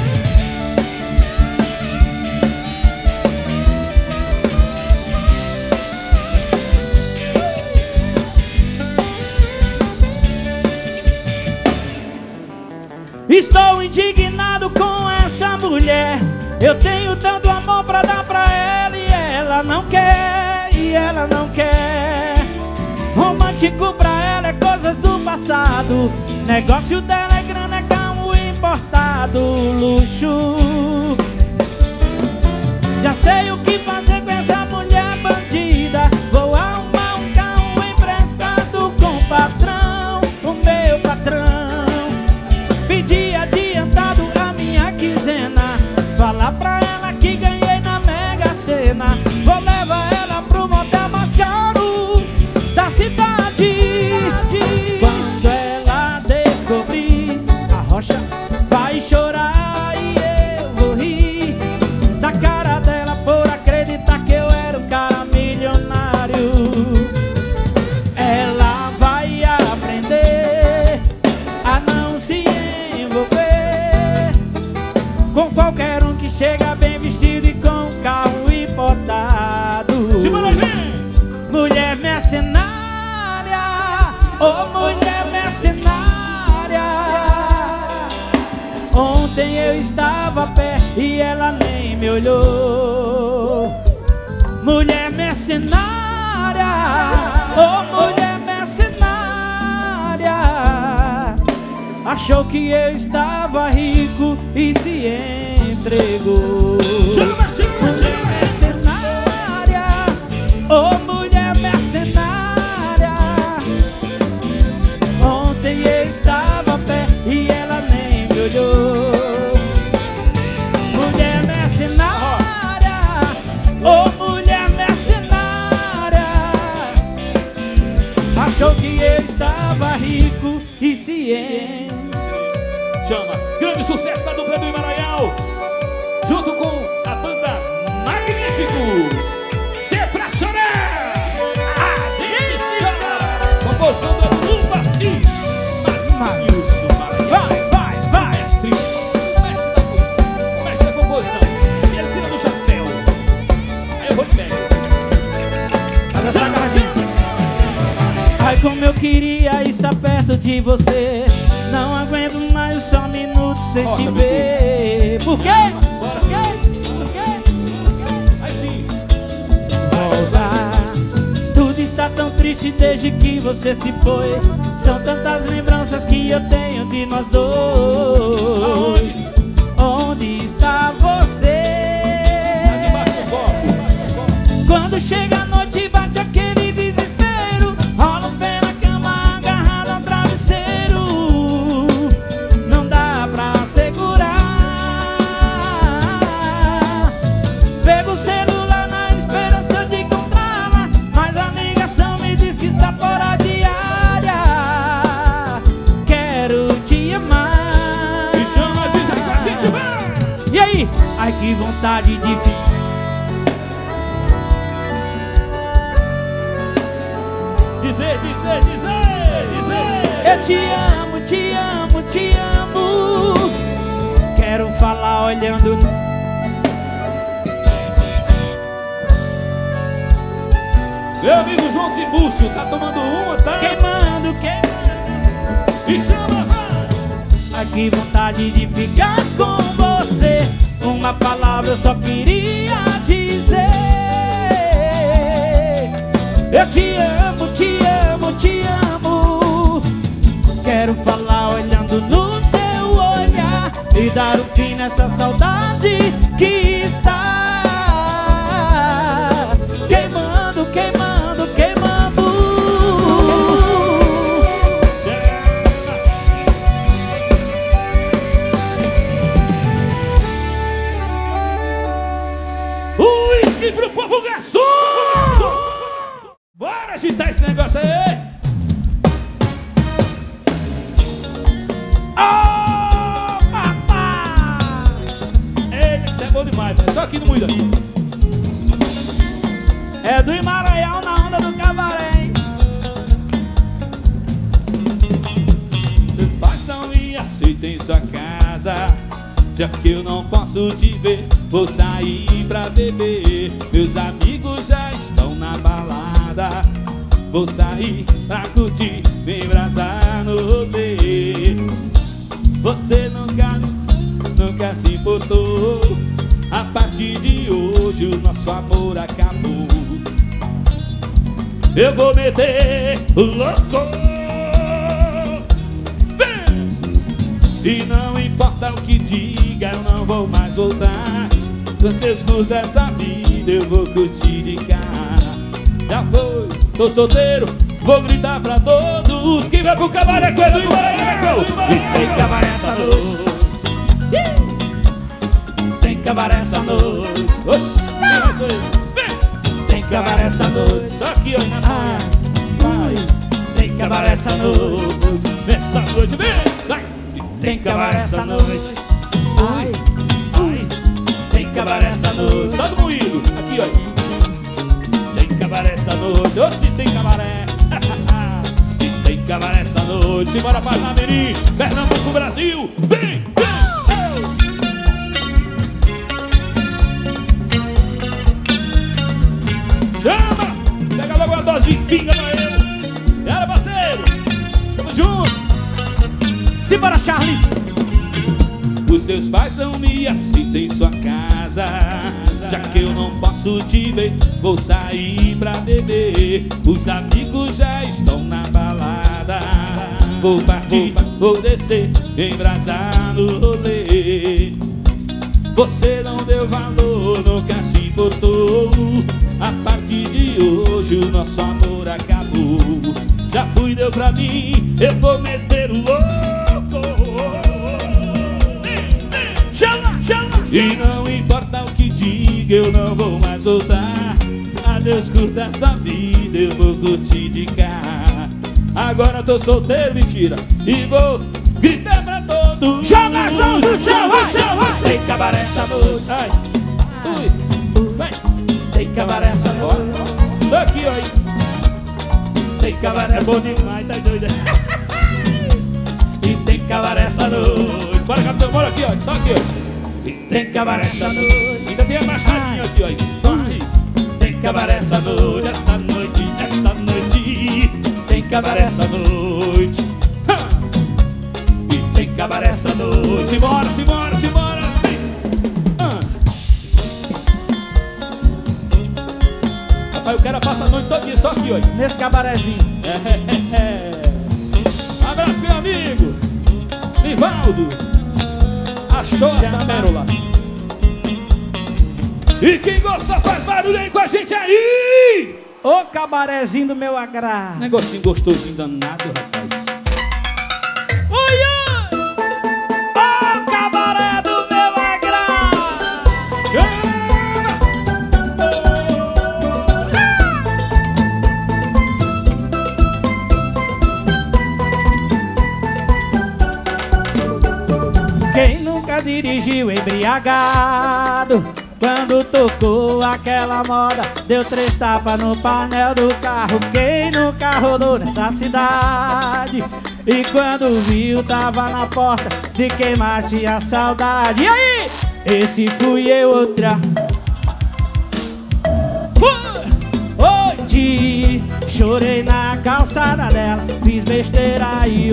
S1: Estou indignado com essa mulher. Eu tenho tanto amor pra dar pra ela e ela não quer, e ela não quer. Romântico pra ela é coisas do passado. Negócio dela é grana, é carro importado, luxo. Já sei o que fazer com essa mulher bandida. Vou arrumar um carro emprestado com o patrão, o meu patrão. Pedi adiantado a minha quinzena, falar pra ela que ganhei na Mega Sena. Vou levar ela pro motel mais caro da cidade. Quando ela descobrir a rocha, vai chorar e eu vou rir da cara dela por acreditar que eu era um cara milionário. Ela vai aprender a não se envolver com qualquer um que chega bem vestido e com um carro importado. Mulher mercenária, oh mulher mercenária. Ontem eu estava a pé e ela nem me olhou. Mulher mercenária, oh mulher mercenária. Achou que eu estava rico e se entregou. Mulher mercenária, oh mulher mercenária. Ontem eu estava a pé e ela nem me olhou. Mulher mercenária, oh mulher mercenária. Achou que eu estava rico e se entregou.
S2: Chama, grande sucesso da dupla do Imaranhão, junto com a banda Magníficos. Se é pra chorar, a gente chora. Composição da dupla e Marilson.
S1: Vai.
S2: Mestre da composição. E ele tira do chapéu. Aí eu vou de pé.
S1: Ai, como eu queria estar perto de você. Não aguento mais só minutos sem te ver. Por quê?
S2: Bora.
S1: Por quê?
S2: Aí sim.
S1: Volta. Tudo está tão triste desde que você se foi. São tantas lembranças que eu tenho de nós dois. Onde está você? Quando chega a noite bate aquele desespero. Rola um pé na cama agarrado ao travesseiro. Não dá pra segurar. Pego o celular na esperança de encontrá-la, mas a ligação me diz que está fora de área. Quero te amar.
S2: Me chama, diz aí pra gente, vai!
S1: E aí? Ai, que vontade de ficar.
S2: Dizer.
S1: Eu te amo, te amo, te amo. Quero falar olhando.
S2: Meu amigo João Tibúcio tá tomando uma, tá?
S1: Queimando.
S2: E chama,
S1: ai, que vontade de ficar com você. Uma palavra eu só queria dizer. Eu te amo, te amo, te amo. Quero falar olhando no seu olhar e dar um fim nessa saudade que está queimando, queimando, queimando.
S2: Uísque pro povo garçom! Bora agitar esse negócio aí!
S1: Oh, papá!
S2: Eita, isso é bom demais, né? Só aqui no Moída.
S1: É do Imaranhão na onda do cabaré, hein?
S2: Meus pais não me aceitam em sua casa. Já que eu não posso te ver, vou sair pra beber. Meus amigos já estão na balada. Vou sair pra curtir, me embrasar no rolê. Você nunca se importou. A partir de hoje o nosso amor acabou. Eu vou meter o louco. E não importa o que diga, eu não vou mais voltar. Quando eu escuto essa vida, eu vou curtir de cá. Já foi, tô solteiro, vou gritar pra todos que vai pro cabaré com o Edu e Maranhão.
S1: E tem cabaré essa noite. Tem cabaré essa noite.
S2: Oxi, quem vai sou eu? Vem!
S1: Tem cabaré essa noite.
S2: Só aqui, ó, na praia. Vai!
S1: Tem cabaré essa noite.
S2: Nessa noite, vem! Vai!
S1: Tem cabaré essa noite. Ai, ai. Tem cabaré essa noite.
S2: Só do moído, aqui, ó. Tem cabaré essa noite. Ô, se tem cabaré. E tem cabaré essa noite. Simbora pra Namirim, Pernambuco, Brasil. Vem! Chama! Pega logo uma dose de pinga pra eu. E aí, parceiro? Tamo junto.
S1: Simbora, Charles!
S2: Os teus pais não me aceitam em sua casa. Já que eu não posso te ver, vou sair pra beber. Os amigos já estão na balada. Vou partir, vou descer, embrasar no rolê. Você não deu valor, nunca se importou. A partir de hoje o nosso amor acabou. Já fui, deu pra mim, eu vou meter o louco. Chama, chama! E não importa o que diga, eu não vou mais voltar. Adeus, curta essa vida, eu vou curtir de cá. Agora tô solteiro, mentira, e vou gritar pra todos.
S1: Joga, joga, joga, joga! Tem cabaré essa noite.
S2: Ai, ui, vai.
S1: Tem cabaré essa noite.
S2: Só aqui, ó aí.
S1: Tem cabaré
S2: É bom demais, tá doido?
S1: E tem cabaré essa noite.
S2: Bora, capitão, bora aqui, ó, só aqui, ó.
S1: E tem cabaré essa noite.
S2: Ainda tem a machadinha aqui, ó aí. Vai.
S1: Tem cabaré essa noite.
S2: Essa noite, essa noite.
S1: Tem cabaré essa noite.
S2: E tem cabaré essa noite. Simbora, simbora, simbora. Rapaz, o cara passa a noite todinha só aqui, ó.
S1: Nesse cabarézinho.
S2: Abraço, meu amigo Nivaldo. Achou essa pérola. E quem gosta faz barulho aí com a gente aí.
S1: Ô cabarézinho do meu agrado.
S2: Negocinho gostosinho danado, rapaz.
S1: Oi, oi! Ô cabaré do meu agrado. Quem nunca dirigiu embriagado? Quando tocou aquela moda, deu 3 tapas no painel do carro. Quem nunca rodou nessa cidade? E quando viu, tava na porta de quem mais tinha saudade. E aí? Esse fui eu outra. Hoje chorei na calçada dela, fiz besteira e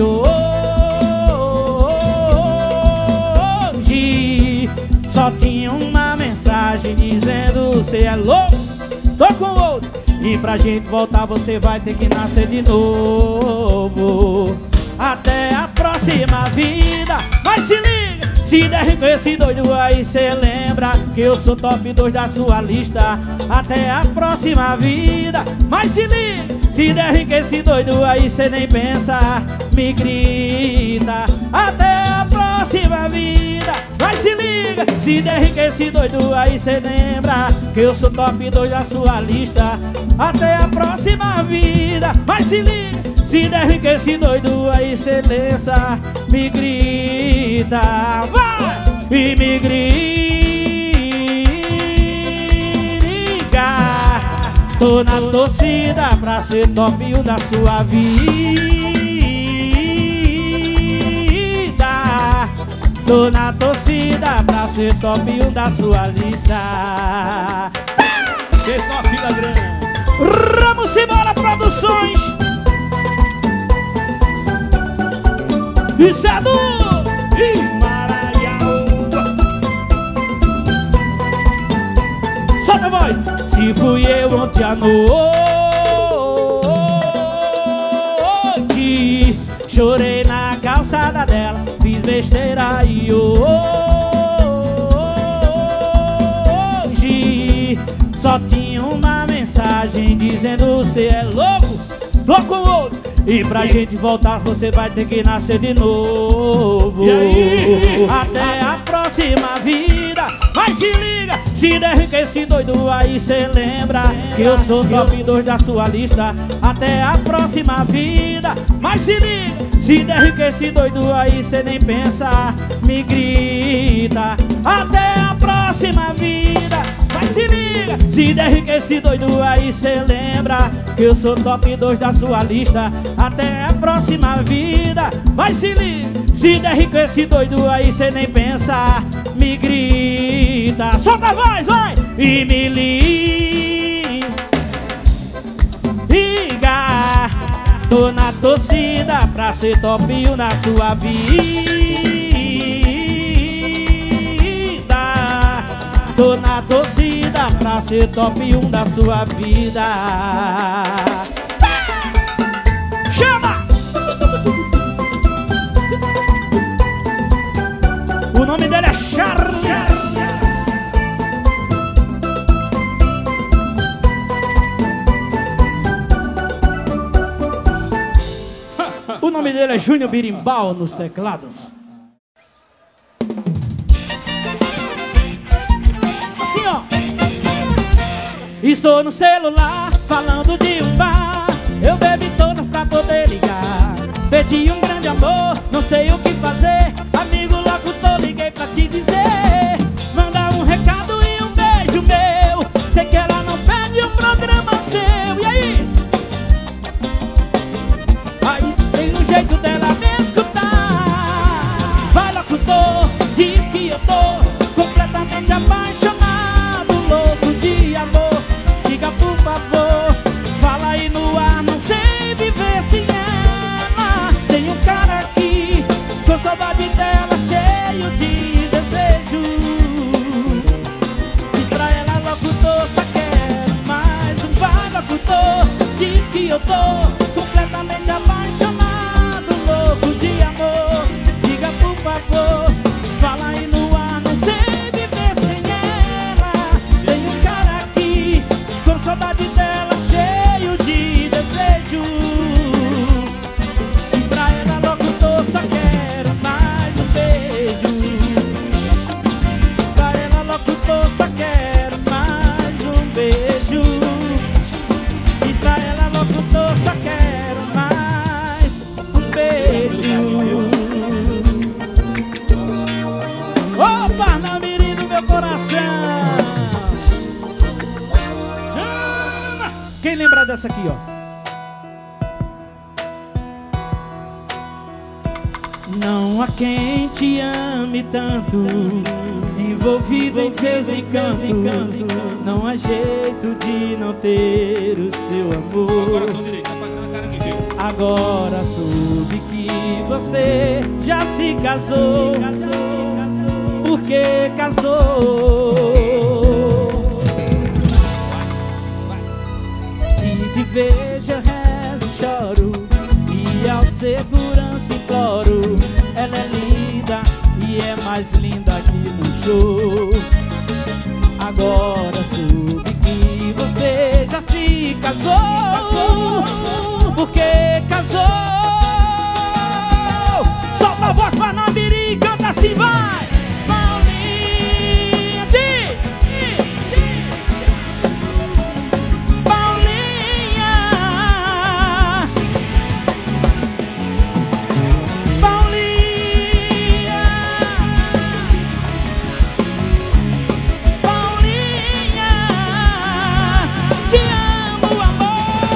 S1: hoje só tinha uma mensagem dizendo: cê é louco, tô com outro. E pra gente voltar você vai ter que nascer de novo. Até a próxima vida. Mas se liga, se der com esse doido aí cê lembra que eu sou top 2 da sua lista. Até a próxima vida. Mas se liga, se der com esse doido aí cê nem pensa, me grita. Até a próxima vida. Mas se liga, se der com esse doido aí cê lembra que eu sou top 2 da sua lista. Até a próxima vida. Mas se liga, se der com esse doido aí cê lença, me grita. Vai! E me grita. Tô na torcida pra ser top 1 da sua vida. Tô na torcida pra ser top 1 da sua lista.
S2: Fez uma fila grande.
S1: Ramos Embora Produções. Isso é do Maraiaú. Solta a voz. Se fui eu ontem à noite, chorei na calçada dela, fiz besteira e hoje só tinha uma mensagem dizendo: cê é louco, tô com outro. E pra gente voltar você vai ter que nascer de novo. Até a próxima vida. Mas se liga, se der com esse doido aí cê lembra que eu sou top 2 da sua lista. Até a próxima vida. Mas se liga, se der com esse doido aí cê nem pensa, me grita. Até a próxima vida. Mas se liga, se der com esse doido aí cê lembra que eu sou top 2 da sua lista. Até a próxima vida. Mas se liga, se der com esse doido aí cê nem pensa, me grita. Solta a voz, vai! E me liga. Tô na torcida pra ser top 1 na sua vida. Tô na torcida pra ser top 1 da sua vida. Chama! O nome dele é Charles. O nome dele é Júnior Birimbau nos teclados. Assim, ó. Estou no celular falando de um bar. Eu bebi todas pra poder ligar. Perdi um grande amor, não sei o que fazer. Amigo locutor, liguei pra te dizer. Manda um recado e um beijo meu. Sei que ela não pede um programa seu. E aí? Aí tem um jeito dela me escutar. Vai locutor, diz que eu tô completamente apaixonado, louco de amor. Diga por favor, fala aí no ar, não sei viver sem ela. Tem um cara aqui, com saudade dela, cheio de desejo. Diz pra ela, locutor, só quero mais um. Vai locutor, diz que eu tô completamente apaixonado, louco de amor. Diga por favor, fala aí no ar, não sei viver sem ela. Tem um cara aqui, com saudade dela, cheio de desejo. Diz pra ela, locutor, só quero mais um beijo. Pra ela, locutor, só quero mais um beijo. Diz pra ela, locutor, só quero mais um beijo. Opa, na mirim do meu coração. lembra dessa aqui, ó? Não há quem te ame tanto, envolvido em teus encantos. Não há jeito de não ter o seu amor.
S2: Coração direito, tá passando a cara aqui, viu?
S1: Agora soube que você já se casou. Por que casou? Se te vejo eu rezo, choro, e ao segurança imploro. Ela é linda e é mais linda que no show. Agora soube que você já se casou. Por que casou? Solta a voz pra Namiri e canta assim, vai! Paulinha, Paulinha, Paulinha, Paulinha, te amo, amor.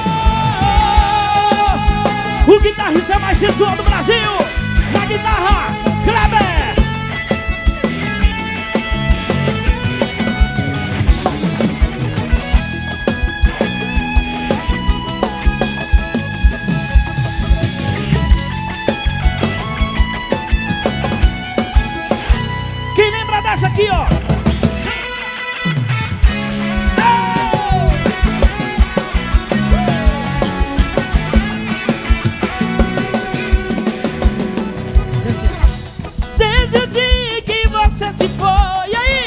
S1: O guitarrista mais sensual do Brasil, na guitarra, Kleber. Quem lembra dessa aqui, ó? Desde o dia que você se foi, e aí?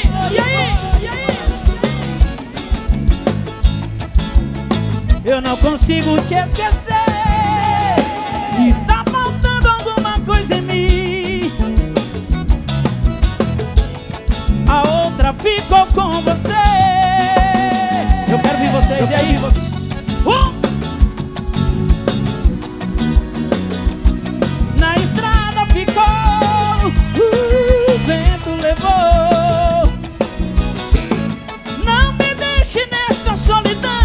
S1: Eu não consigo te esquecer. Está faltando alguma coisa em mim. A outra ficou com você. Eu quero ver vocês, e aí? Na estrada ficou, o vento levou. Não me deixe nesta solidão.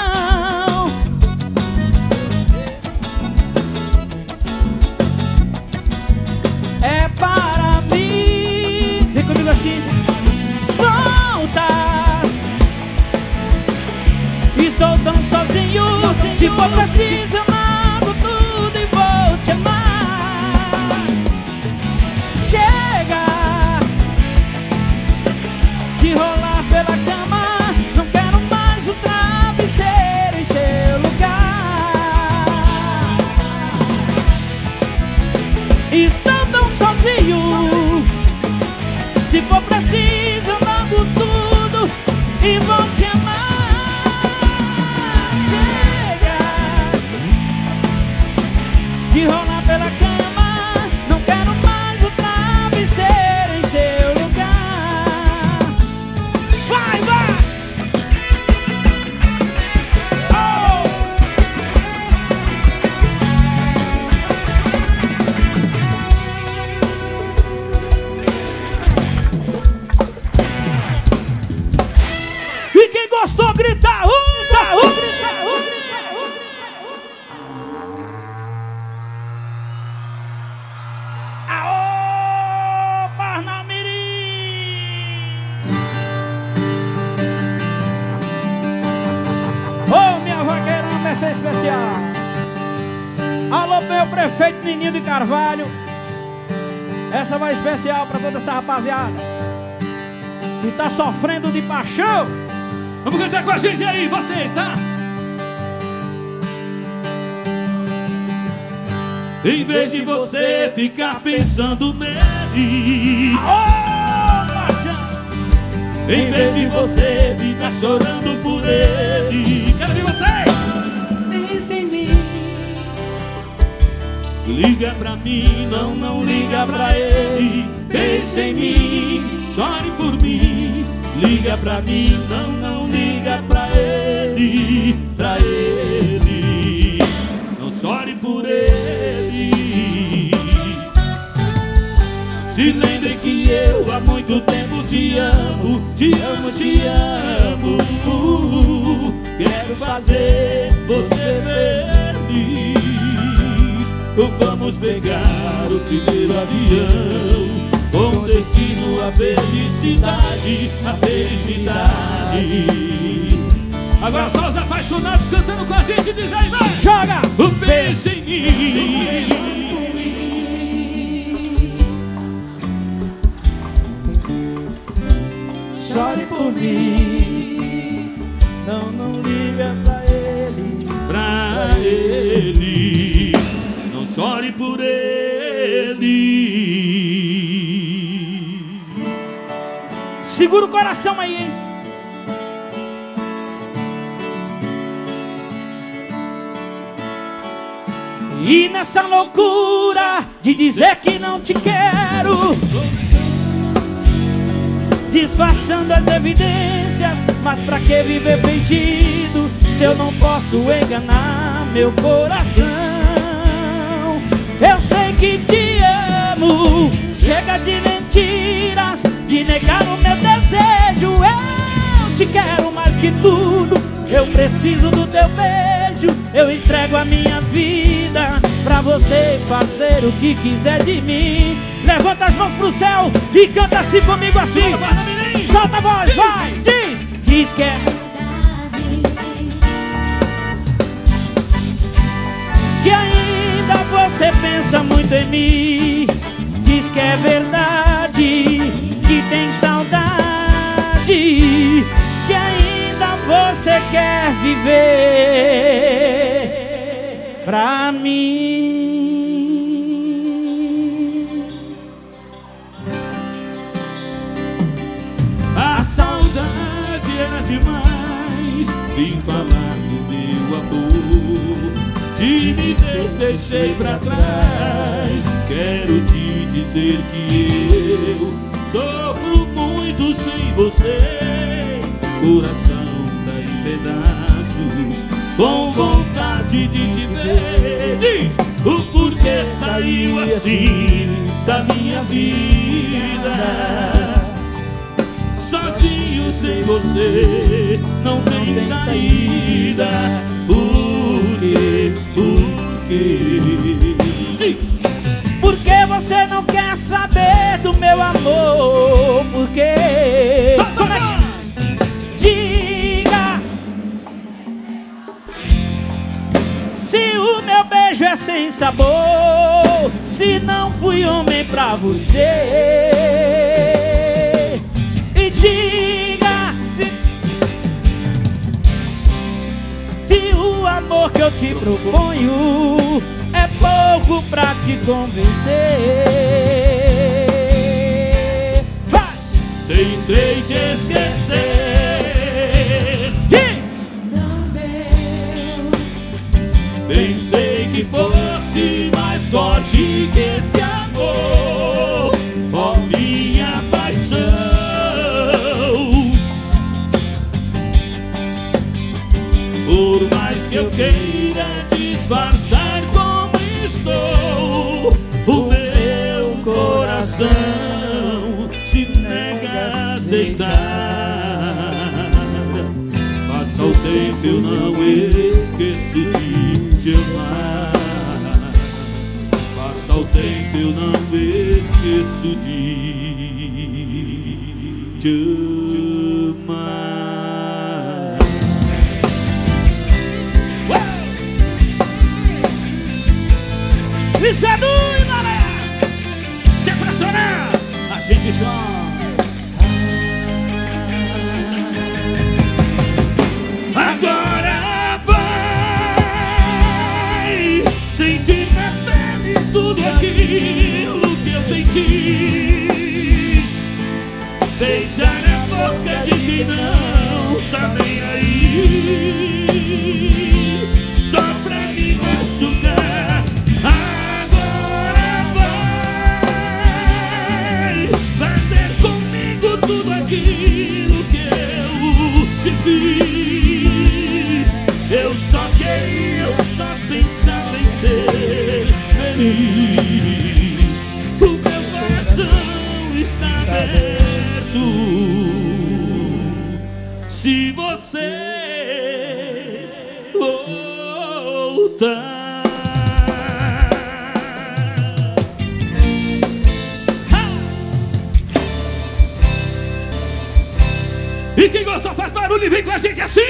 S1: É para mim. Vem comigo assim. Volta. Estou tão sozinho. Se for preciso eu largo tudo e vou te amar. Chega de rolar pela cama. Não quero mais um travesseiro em seu lugar. Estou tão sozinho. Se for preciso eu largo tudo e vou te amar. Chega de rolar pela cama. Não quero mais o travesseiro em seu lugar. Vai, vai! Oh! E quem gostou, grita! Aô, Parnamirim! Ô, minha vaqueirão, peça especial. Alô, meu prefeito Nininho de Carvalho. Essa vai especial pra toda essa rapaziada que tá sofrendo de paixão.
S2: Vamos cantar com a gente aí, vocês, tá? Em vez de você ficar pensando nele, em vez de você ficar chorando por ele, quero ver vocês!
S3: Pensa em mim.
S2: Liga pra mim, não liga pra ele. Pensa em mim, chore por mim. Liga pra mim, não liga pra ele. Pra ele, não chore por ele. Se lembre que eu há muito tempo te amo, te amo, te amo. quero fazer você feliz. Vamos pegar o primeiro avião, com destino à felicidade, a felicidade. Agora só os apaixonados cantando com a gente, diz aí, vai!
S1: Joga!
S2: Pensa em mim.
S1: Chore por mim. Não liga pra ele.
S2: Pra ele. Não chore por ele.
S1: Segura o coração aí, hein? E nessa loucura de dizer que não te quero, disfarçando as evidências, mas pra que viver fingido se eu não posso enganar meu coração? Eu sei que te amo, chega de mentiras, de negar o meu desejo. Eu te quero mais que tudo, eu preciso do teu beijo. Eu entrego a minha vida pra você fazer o que quiser de mim. Levanta as mãos pro céu e canta assim comigo assim. Solta a voz, vai, diz que é que ainda você pensa muito em mim. Diz que é verdade, que tem saudade, que ainda você quer viver pra mim.
S2: A saudade era demais, vim falar do meu amor. Timidez deixei pra trás, quero te dizer que eu sofro muito sem você. Coração tá em pedaços, com vontade de te ver. Diz o porquê saiu assim da minha vida. Sozinho sem você não tem saída. Por quê? Por quê? Diz.
S1: Por que você não quer saber do meu amor? Por quê? Como é que... Diga se o meu beijo é sem sabor, se não fui homem pra você. E diga se o amor que eu te proponho é pouco pra te convencer. Vai!
S2: Tentei te esquecer,
S3: Não deu.
S2: pensei que fosse mais forte que esse amor. Ó minha paixão, por mais que eu queira disfarçar como estou, o meu coração se nega a aceitar. Passa o tempo, eu não esqueço de te amar. Passa o tempo, eu não esqueço de te amar.
S1: Isso é doido, galera!
S2: Se apaixonar, a gente chora. Agora vai sentir na pele tudo aquilo que eu senti. Beijar a boca de quem não tá nem aí, só pra me machucar. Agora vai fazer voltar. E quem gostou faz barulho e vem com a gente assim.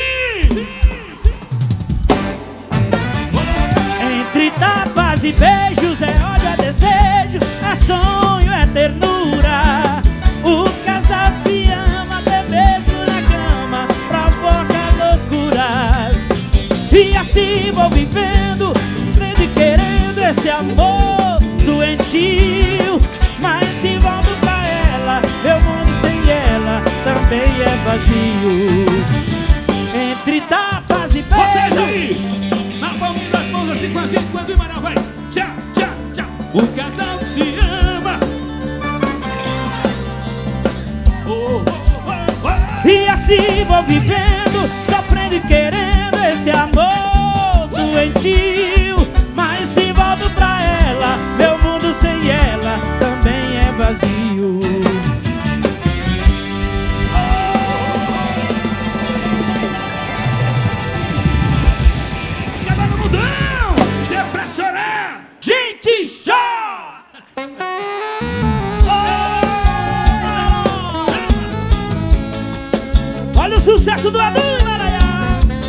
S1: Entre tapas e beijos é ódio, é desejo, é sonho, é ternura. O casal se ama, até mesmo na cama provoca loucuras. E assim vou vivendo, crendo e querendo esse amor doentio. Mas se volto pra ela, meu mundo sem ela também é vazio. Entre tapas e beijos.
S2: Vocês aí, na palminha das mãos assim com a gente, quando o Imarão vai. Tchau, tchau, tchau. O casal que se ama. Oh, oh, oh, oh.
S1: E assim vou vivendo, sofrendo e querendo esse amor doentio. Mas se volto pra ela, meu mundo sem ela também é vazio.
S2: Cavalo mudão, se é pra chorar,
S1: Gente, chora! Olha o sucesso do Edu e Maranhão.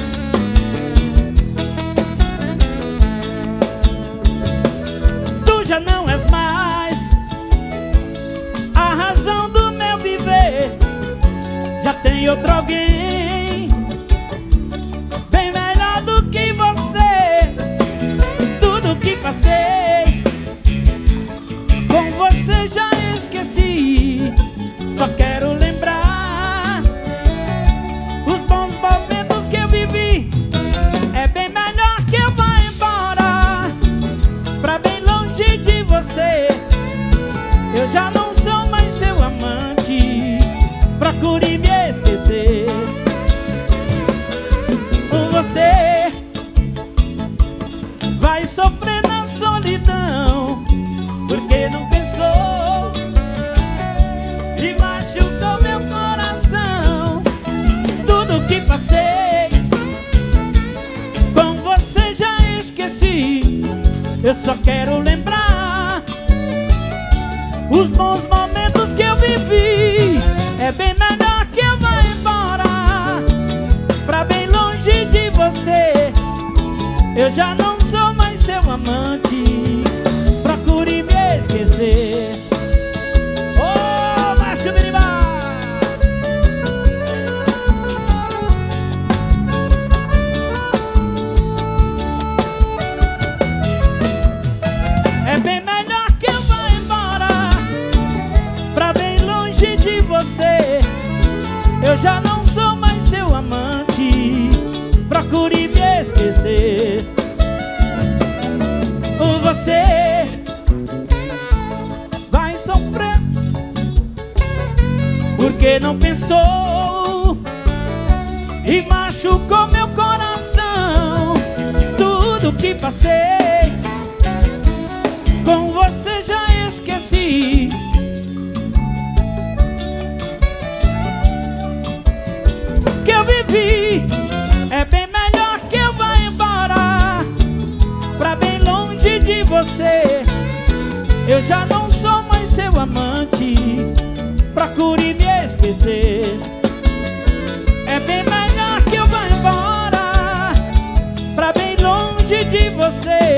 S1: Tu já não és mais a razão do meu viver. Já tem outro alguém bem melhor do que você. Tudo que passei com você já esqueci. Só quero lembrar os bons momentos que eu vivi. É bem melhor que eu vá embora pra bem longe de você. Eu já não sou mais seu amante, procure me esquecer. Você vai sofrer na solidão, porque não pensou e machucou meu coração. Tudo que passei com você já esqueci. Eu só quero lembrar os bons momentos que eu vivi. É bem melhor que eu vá embora pra bem longe de você. Eu já não sou mais seu amante, procure me esquecer. Oh, macho Biribá! É bem melhor que eu vá embora pra bem longe de você. Eu já não sou mais seu amante, procure me esquecer. Você vai sofrer porque não pensou e machucou meu coração. Tudo que passei com você já esqueci. Que eu vivi é bem melhor que eu vá embora pra bem longe de você. Eu já não sou mais seu amante, procure me esquecer. É bem melhor que eu vá embora pra bem longe de você.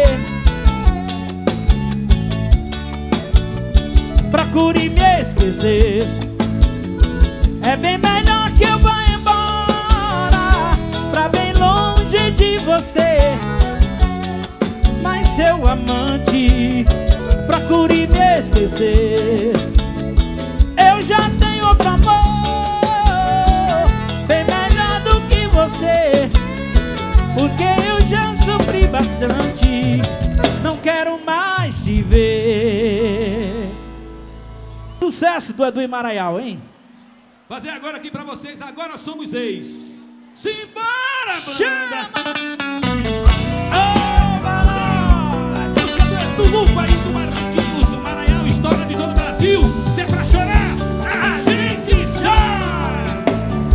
S1: Procure me esquecer. É bem melhor que eu vá embora pra bem longe de você. Mas seu amante, procure me esquecer. Eu já tenho outro amor bem melhor do que você, porque eu já sofri bastante, não quero mais te ver. Sucesso do Edu e Maraial, hein?
S2: Fazer agora aqui pra vocês, agora somos ex. Simbora, banda!
S1: Oh, balão!
S2: Música do Edu, o país do Marquinhos, o Maranhão, história de todo o Brasil. Se é pra chorar, a gente chora!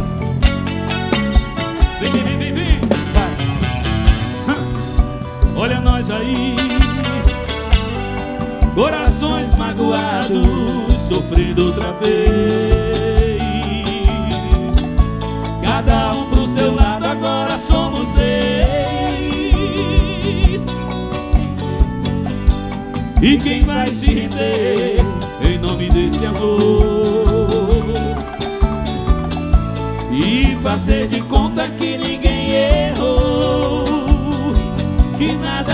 S2: Vem, vem, vem, vem, vem!
S1: Vai.
S2: Olha Corações magoados, sofrendo outra vez. Cada um pro seu lado, agora somos ex. E quem vai se render em nome desse amor e fazer de conta que ninguém errou, que nada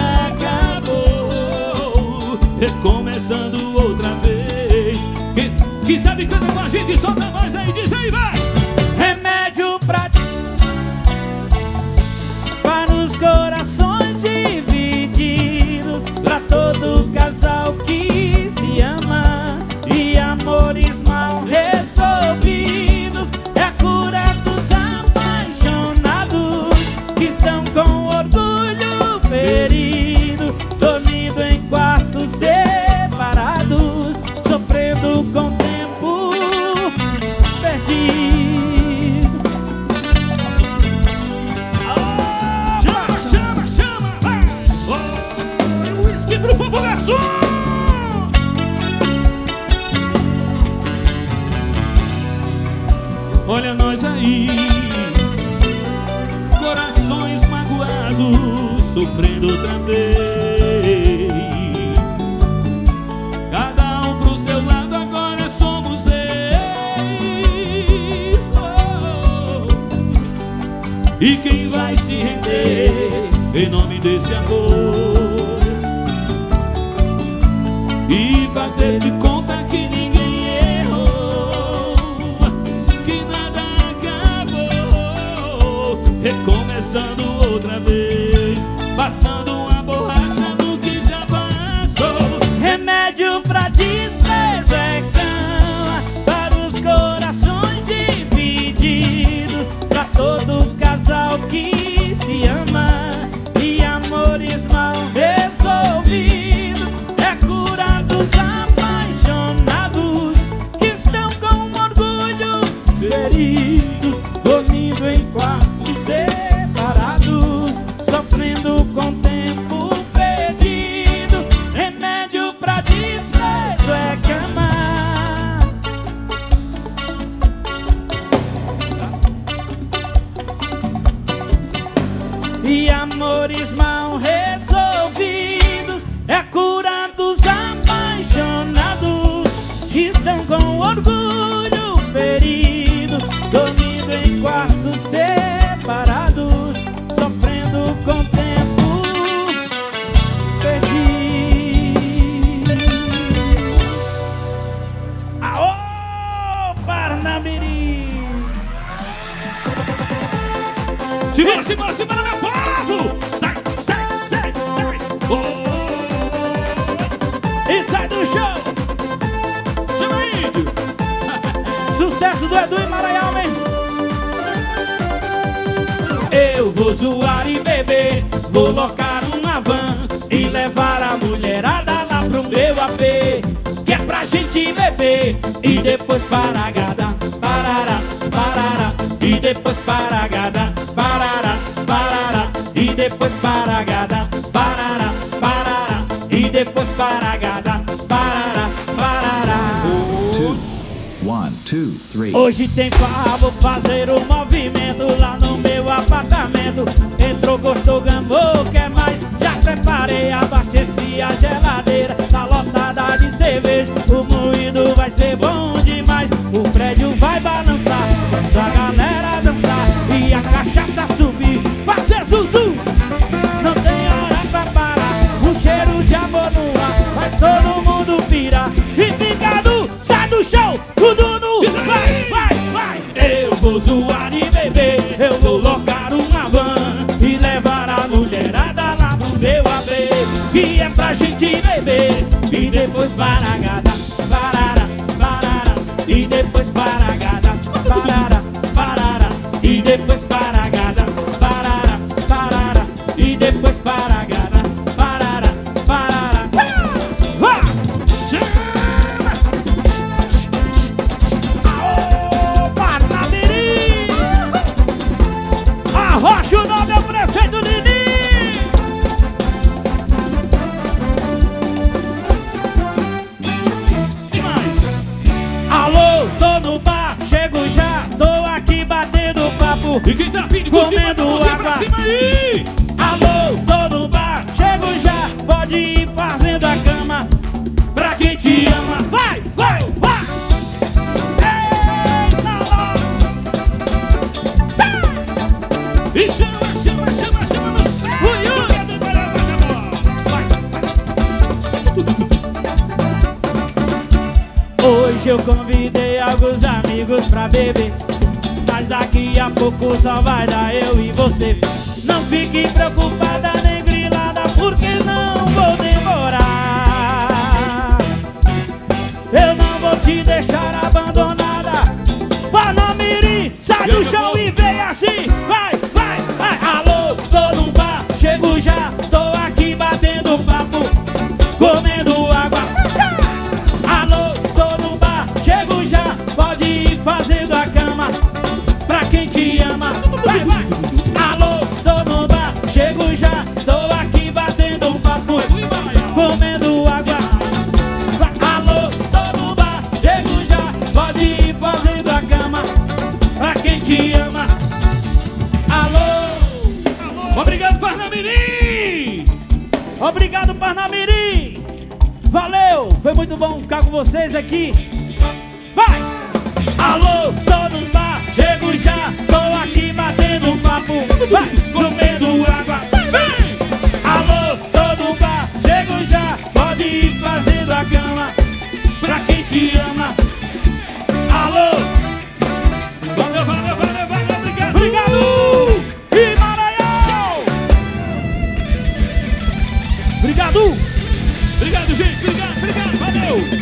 S2: acabou, recomeçando outra vez. Quem sabe canta com a gente, solta a voz aí, diz aí, vai!
S1: Remédio para os corações divididos, pra todo casal que se ama, e amores mal resolvidos. É a cura dos apaixonados que estão com orgulho ferido, dormindo em quartos separados, sofrendo com o tempo perdido.
S2: Chama, vai! O uísque pro fogo garçom! Olha nós aí, corações magoados, sofrendo outra vez. Cada um pro seu lado, agora somos ex. E quem vai se render em nome desse amor e fazer de conta que ninguém errou, que nada acabou, recomeçando outra vez, passando uma borracha no que já passou.
S1: Remédio pra desprezo é cama para os corações divididos, pra todo casal que se ama, e amores mal resolvidos. É a cura dos apaixonados que estão com orgulho ferido, dormindo em quartos separados, sofrendo com o tempo perdido. Remédio pra desprezo é cama. E amores mal resolvidos. É a cura dos apaixonados que estão com orgulho ferido, dormindo em quartos separados, sofrendo com o tempo perdido. Aô, Parnamirim!
S2: Simbora, meu povo! Sai! Oh!
S1: E sai do show!
S2: Chama aí!
S1: Sucesso do Edu e Maranhão, hein? Eu vou zoar e beber, vou locar uma van e levar a mulherada lá pro meu AP, que é pra gente beber e depois paragada, parará, parará, e depois paragada, parará, parará, e depois paragada, parará, parará, e depois paragada, parará, parará.
S3: 1, 2, 3.
S1: Hoje tem farra, vou fazer o movimento lá no meu apartamento. Entrou, gostou, gamou, quer mais? Já preparei, abasteci a geladeira, tá lotada de cerveja. O moído vai ser bom demais, o prédio vai balançar, pra galera dançar e a cachaça subir, fazer zuzu. Não tem hora pra parar, um cheiro de amor no ar, vai todo mundo pirar. E pingado, sai do chão, tudo no vai. Eu vou zoar e beber, eu vou locar uma van e levar a mulherada lá pro meu AB, que é pra gente beber e depois paragada, parará, parará, e depois paragada, parará, parará, e depois paragada, parará, parará, e depois paragada, parará, parará. Aô, Parnamirim! Arrocha o nome ao prefeito Nini!
S2: E quem tá afim de curtir, bota a mãozinha pra cima aí.
S1: Alô, tô no bar, chego já, pode ir fazendo a cama.
S2: Pra quem te ama,
S1: Vai, vai, vai! Eita,
S2: e chama, chama, chama, chama nos pés.
S1: Ui, ui. Hoje eu convidei alguns amigos pra beber, mas daqui a pouco só vai dar eu e você. Não fique preocupada nem grilada, porque não vou demorar. Eu não vou te deixar abandonada. Parnamirim, sai do chão e vem assim. Vai, vai, vai. Alô, tô no bar, chego já, tô aqui batendo papo, comendo água. Alô, tô no bar, chego já, pode ir fazendo a cama. Pra quem te ama, vai, vai. Alô, tô no bar, chego já, tô aqui batendo papo, comendo água. Alô, tô no bar, chego já, pode ir fazendo a cama. Pra quem te ama. Alô,
S2: Obrigado, Parnamirim.
S1: obrigado, Parnamirim. Valeu, foi muito bom ficar com vocês aqui. Vai! Alô, tô no bar, chego já, tô aqui batendo papo, vai, comendo água. Vem! Alô, tô no bar, chego já, pode ir fazendo a cama. Pra quem te ama. Alô,
S2: Valeu, valeu, valeu, valeu, obrigado.
S1: obrigado! E Maranhão! Obrigado!
S2: Obrigado, gente, obrigado, obrigado, valeu.